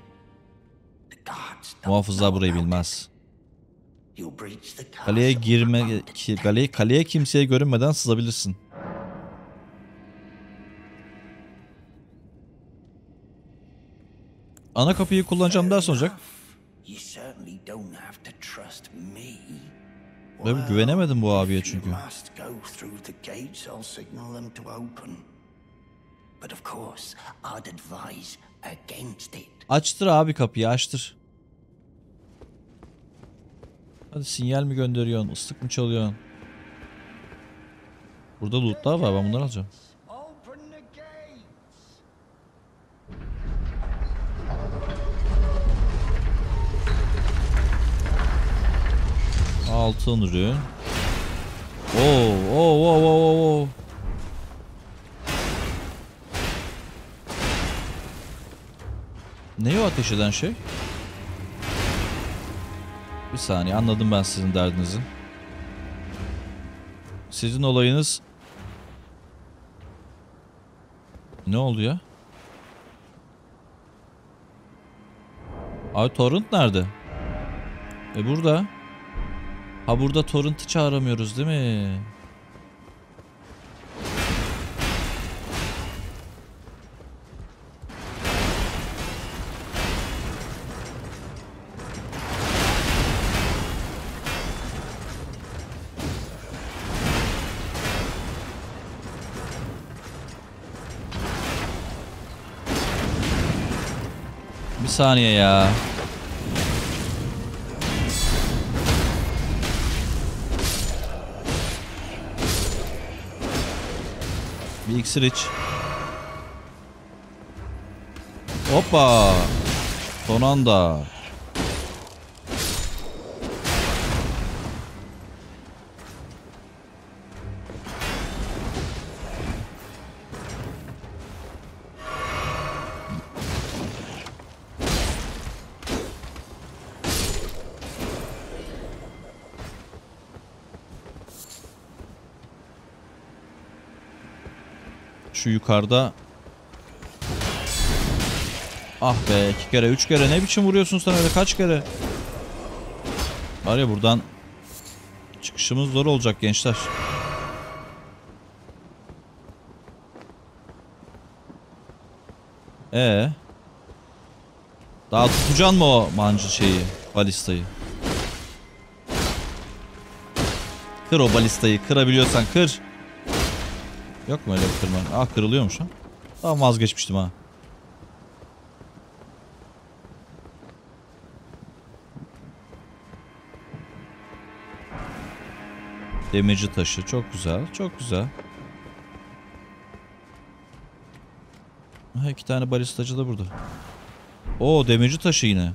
Muhafızlar burayı bilmez. Kaleye girme, kaleye, kaleye kimseye görünmeden sızabilirsin. Ana kapıyı kullanacağım dersen olacak. Ben güvenemedim bu abiye çünkü. Açtır abi kapıyı, açtır. Hadi, sinyal mi gönderiyorsun, ıslık mı çalıyorsun? Burada lootlar var, ben bunları alacağım. Altın ürün. Oo, oo, oo, oo, oo. Ne o ateş eden şey? Bir saniye, anladım ben sizin derdinizi. Sizin olayınız... Ne oldu ya? Abi torrent nerede? E burada. Ha, burada torrent'ı çağıramıyoruz değil mi? Bir saniye ya. Bir iksir iç. Hoppa. Son anda. Şu yukarıda. Ah be, iki kere üç kere ne biçim vuruyorsun sen öyle, kaç kere? Var ya, buradan çıkışımız zor olacak gençler. Ee, daha tutacaksın mı o mancı şeyi, balistayı? Kır o balistayı, kırabiliyorsan kır. Yok mu öyle bir kırma? Ah, kırılıyormuş ha. Tamam, vazgeçmiştim ha. Demirci taşı çok güzel, çok güzel. Ha, iki tane balistacı da burada. Oo, demirci taşı yine.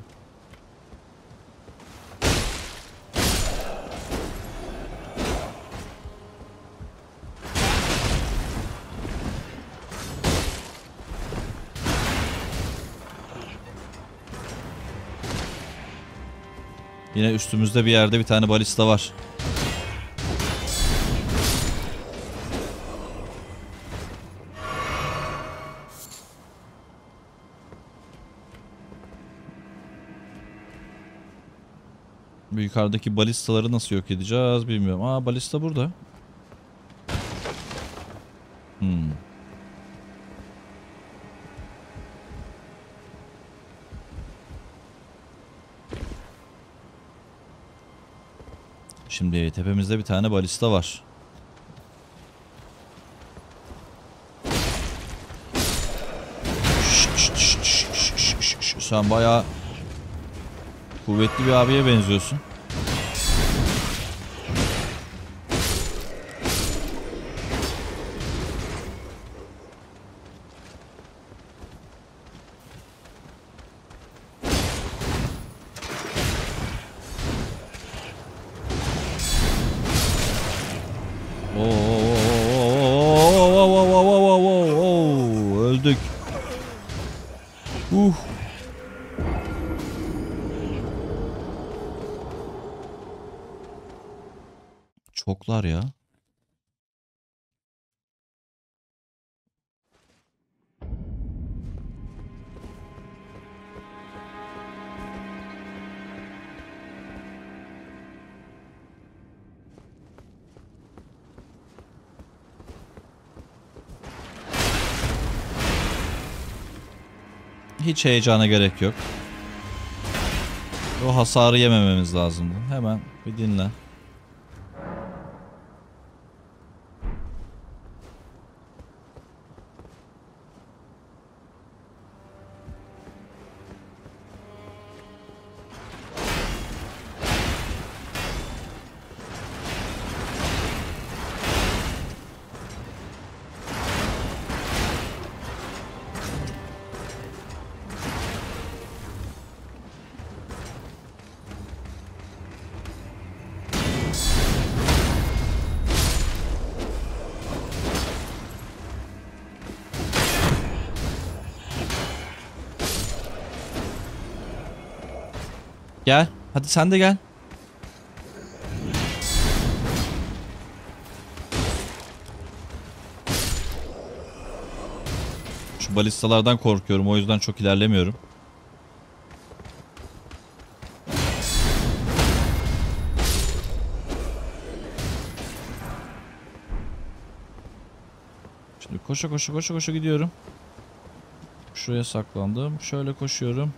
Yine üstümüzde bir yerde bir tane balista var. Bu yukarıdaki balistaları nasıl yok edeceğiz bilmiyorum. Aa, balista burada. Hmm. Şimdi tepemizde bir tane balista var. Sen bayağı kuvvetli bir abiye benziyorsun. Öldük. Uh. Çoklar ya. Hiç heyecana gerek yok. O hasarı yemememiz lazımdı. Hemen bir dinle. Gel. Hadi sen de gel. Şu balistalardan korkuyorum. O yüzden çok ilerlemiyorum. Şimdi koşa koşa koşa koşa gidiyorum. Şuraya saklandım. Şöyle koşuyorum.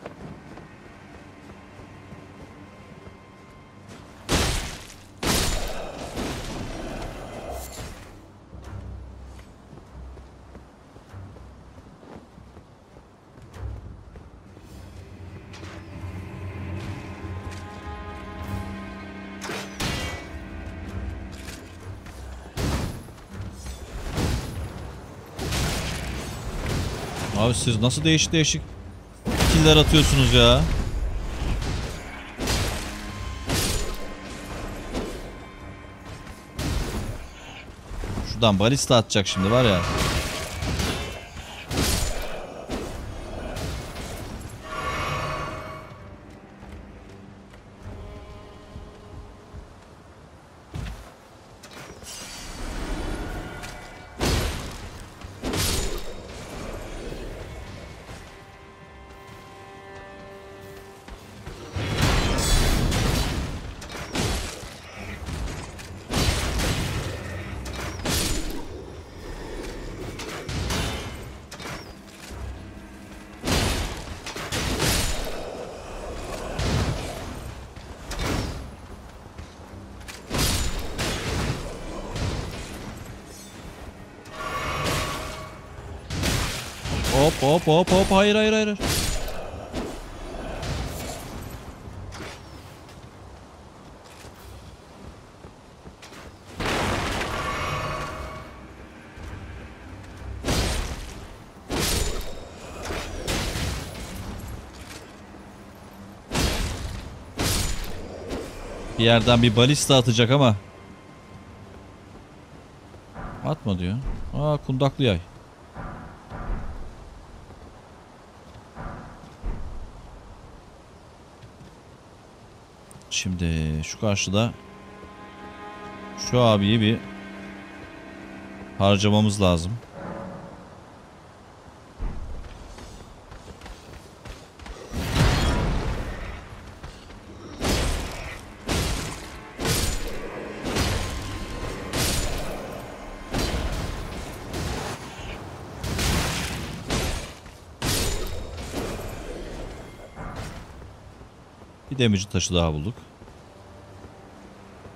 Abi siz nasıl değişik değişik killer atıyorsunuz ya? Şuradan balista atacak şimdi var ya. Hop hop hop hop, hayır hayır hayır. Bir yerden bir balista atacak ama. Atma diyor. Aa, kundaklı yay. Şimdi şu karşıda şu abiyi bir harcamamız lazım. Bir demirci taşı daha bulduk.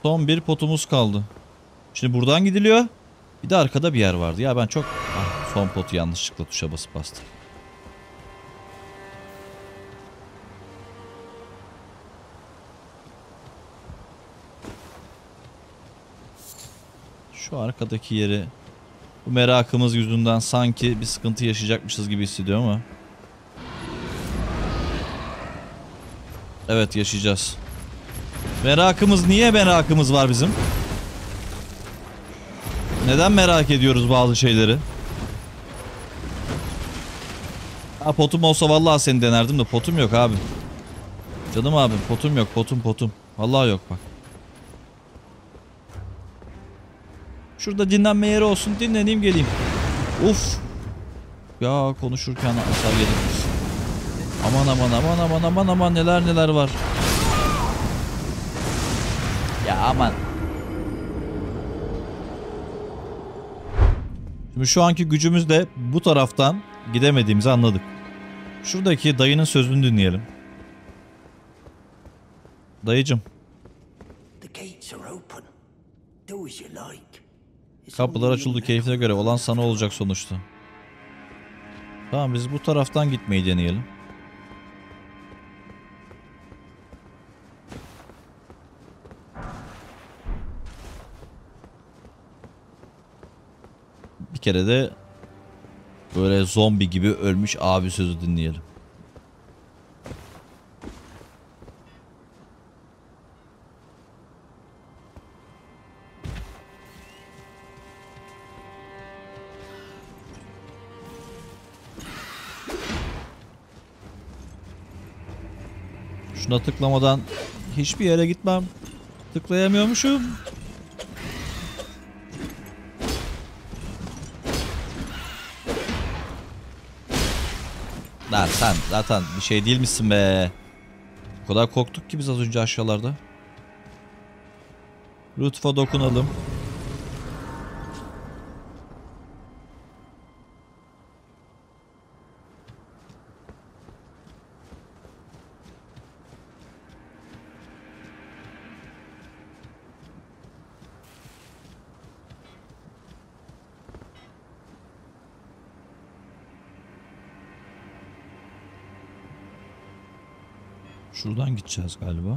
Son bir potumuz kaldı. Şimdi buradan gidiliyor. Bir de arkada bir yer vardı. Ya ben çok... Ah, son potu yanlışlıkla tuşa basıp bastım. Şu arkadaki yeri... Bu merakımız yüzünden sanki bir sıkıntı yaşayacakmışız gibi hissediyorum ama. Evet, yaşayacağız. Merakımız, niye merakımız var bizim? Neden merak ediyoruz bazı şeyleri? Ha, potum olsa vallahi seni denerdim de potum yok abi. Canım abim, potum yok, potum potum. Vallahi yok bak. Şurada dinlenme yeri olsun, dinleneyim geleyim. Uf. Ya konuşurken hasar yedim. Aman aman aman aman aman aman, neler neler var. Ya aman. Şimdi şu anki gücümüzle bu taraftan gidemediğimizi anladık. Şuradaki dayının sözünü dinleyelim. Dayıcım. Kapılar açıldı keyfine göre, olan sana olacak sonuçta. Tamam, biz bu taraftan gitmeyi deneyelim. Bir kere de böyle zombi gibi ölmüş abi sözü dinleyelim. Şuna tıklamadan hiçbir yere gitmem. Tıklayamıyormuşum. Lan sen zaten bir şey değil misin be? O kadar korktuk ki biz az önce aşağılarda. Lütfa dokunalım. Şuradan gideceğiz galiba.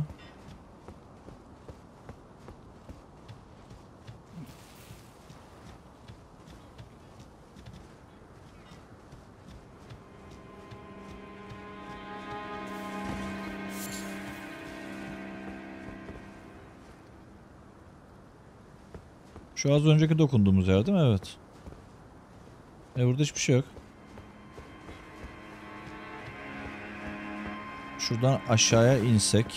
Şu az önceki dokunduğumuz yer değil mi? Evet. E burada hiçbir şey yok. Şuradan aşağıya insek.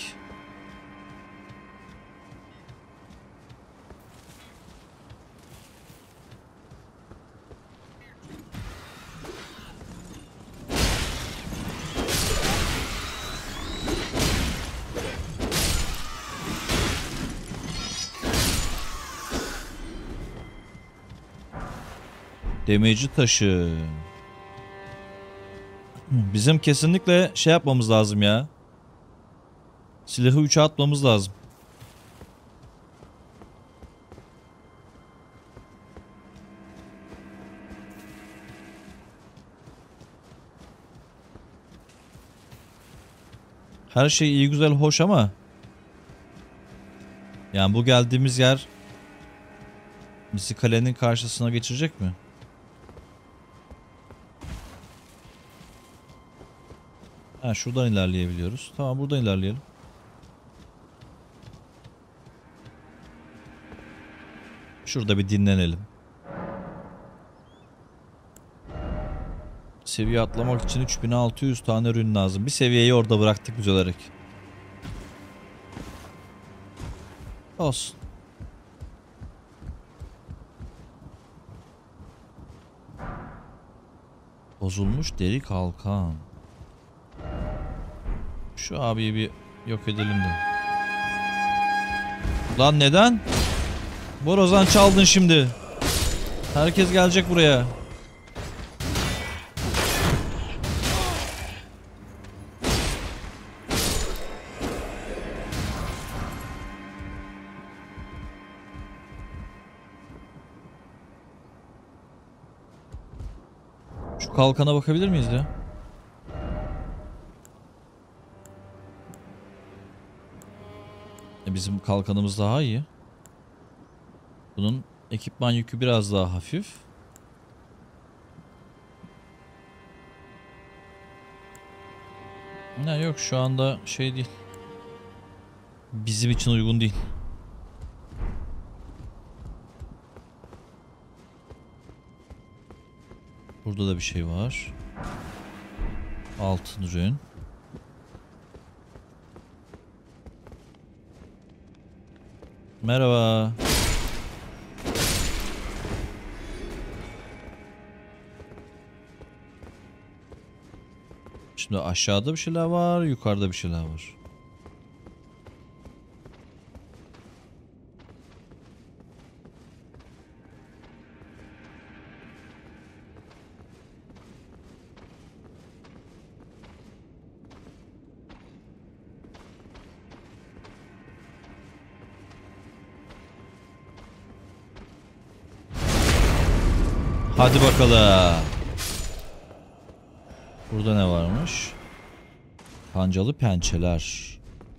Demirci taşı. Bizim kesinlikle şey yapmamız lazım ya. Silahı üçe atmamız lazım. Her şey iyi güzel hoş ama yani bu geldiğimiz yer bizi kalenin karşısına geçirecek mi? Ha, şuradan ilerleyebiliyoruz. Tamam, buradan ilerleyelim. Şurada bir dinlenelim. Seviye atlamak için üç bin altı yüz tane ürün lazım. Bir seviyeyi orada bıraktık biz ölerek. Olsun. Bozulmuş deri kalkan. Şu abiyi bir yok edelim de. Lan neden? Borazan çaldın şimdi. Herkes gelecek buraya. Şu kalkana bakabilir miyiz ya? E bizim kalkanımız daha iyi. Bunun ekipman yükü biraz daha hafif. Ne yok şu anda şey değil. Bizim için uygun değil. Burada da bir şey var. Altın ürün. Merhaba. Şimdi aşağıda bir şeyler var, yukarıda bir şeyler var. Hadi bakalım. Burada ne varmış? Kancalı pençeler.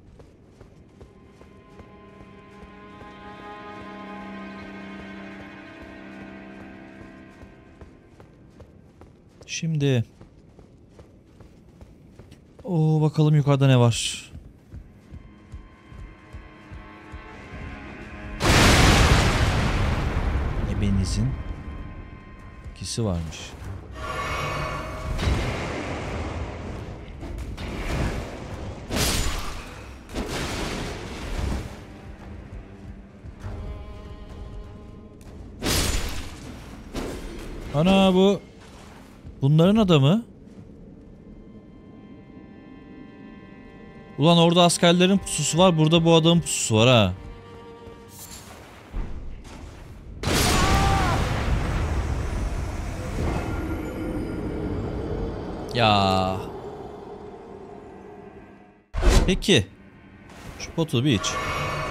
Şimdi. Oo, bakalım yukarıda ne var? Ebenizin ikisi varmış. Ana bu bunların adamı. Ulan orada askerlerin pususu var, burada bu adamın pususu var ha. Ya. Peki. Şu potu bir iç.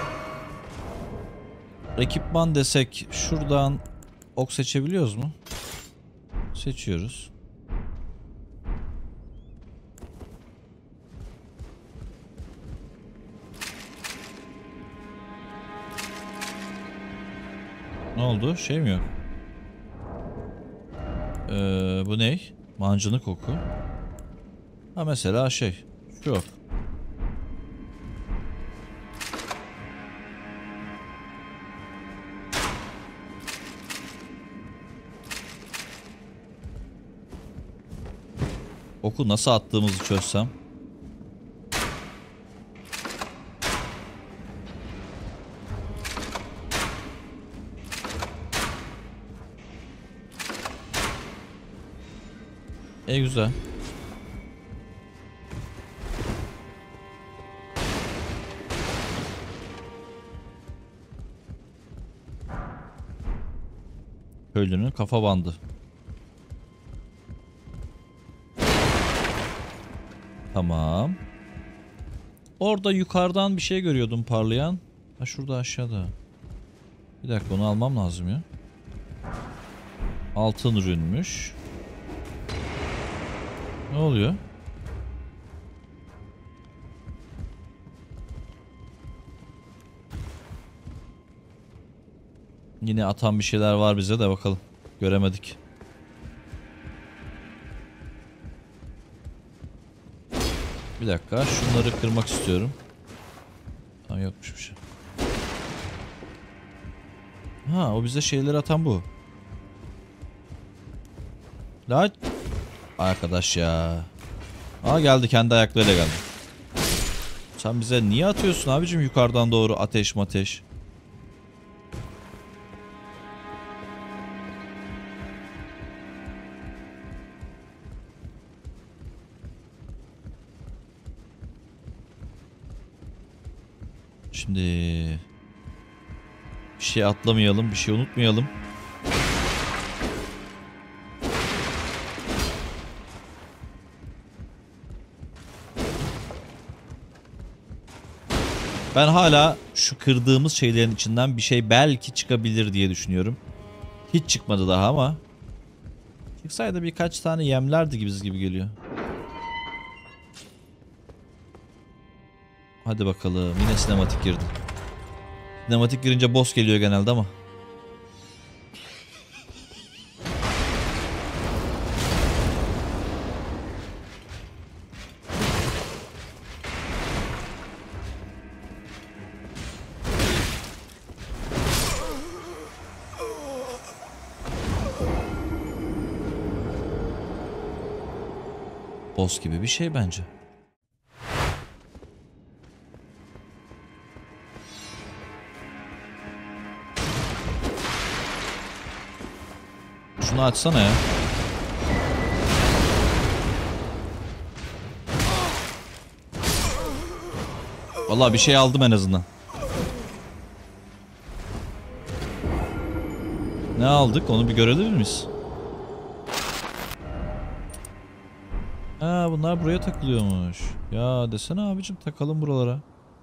Ekipman desek şuradan ok seçebiliyoruz mu? Seçiyoruz. Ne oldu? Şey mi yok? Ee, bu ne? Mancınık oku. Ha mesela şey. Şu ok. Oku nasıl attığımızı çözsem. E güzel. Köylünün kafa bandı. Tamam. Orada yukarıdan bir şey görüyordum parlayan. Ha şurada aşağıda. Bir dakika onu almam lazım ya. Altın ürünmüş. Ne oluyor? Yine atan bir şeyler var bize de bakalım. Göremedik. Bir dakika şunları kırmak istiyorum. Tamam yokmuş bir şey. Ha o bize şeyleri atan bu. La arkadaş ya. Aa geldi kendi ayaklarıyla geldi. Sen bize niye atıyorsun abicim yukarıdan doğru ateş mateş? Şimdi bir şey atlamayalım, bir şey unutmayalım. Ben hala şu kırdığımız şeylerin içinden bir şey belki çıkabilir diye düşünüyorum. Hiç çıkmadı daha ama Çıksaydı birkaç tane yemlerdi gibi gibi geliyor. Hadi bakalım. Yine sinematik girdim. Sinematik girince boss geliyor genelde ama. Boss gibi bir şey bence. Şunu açsana ya. Vallahi bir şey aldım en azından. Ne aldık? Onu bir görebilir miyiz? Ha, bunlar buraya takılıyormuş. Ya desene abicim, takalım buralara.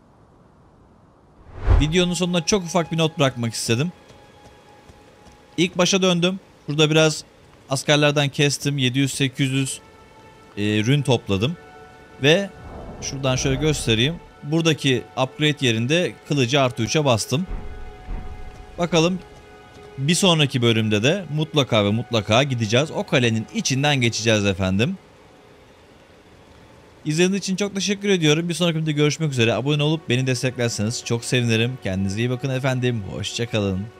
Videonun sonuna çok ufak bir not bırakmak istedim. İlk başa döndüm. Burada biraz askerlerden kestim. yedi yüz sekiz yüz e, rün topladım. Ve şuradan şöyle göstereyim. Buradaki upgrade yerinde kılıcı artı üçe bastım. Bakalım bir sonraki bölümde de mutlaka ve mutlaka gideceğiz. O kalenin içinden geçeceğiz efendim. İzlediğiniz için çok teşekkür ediyorum. Bir sonraki videoda görüşmek üzere. Abone olup beni desteklerseniz çok sevinirim. Kendinize iyi bakın efendim. Hoşça kalın.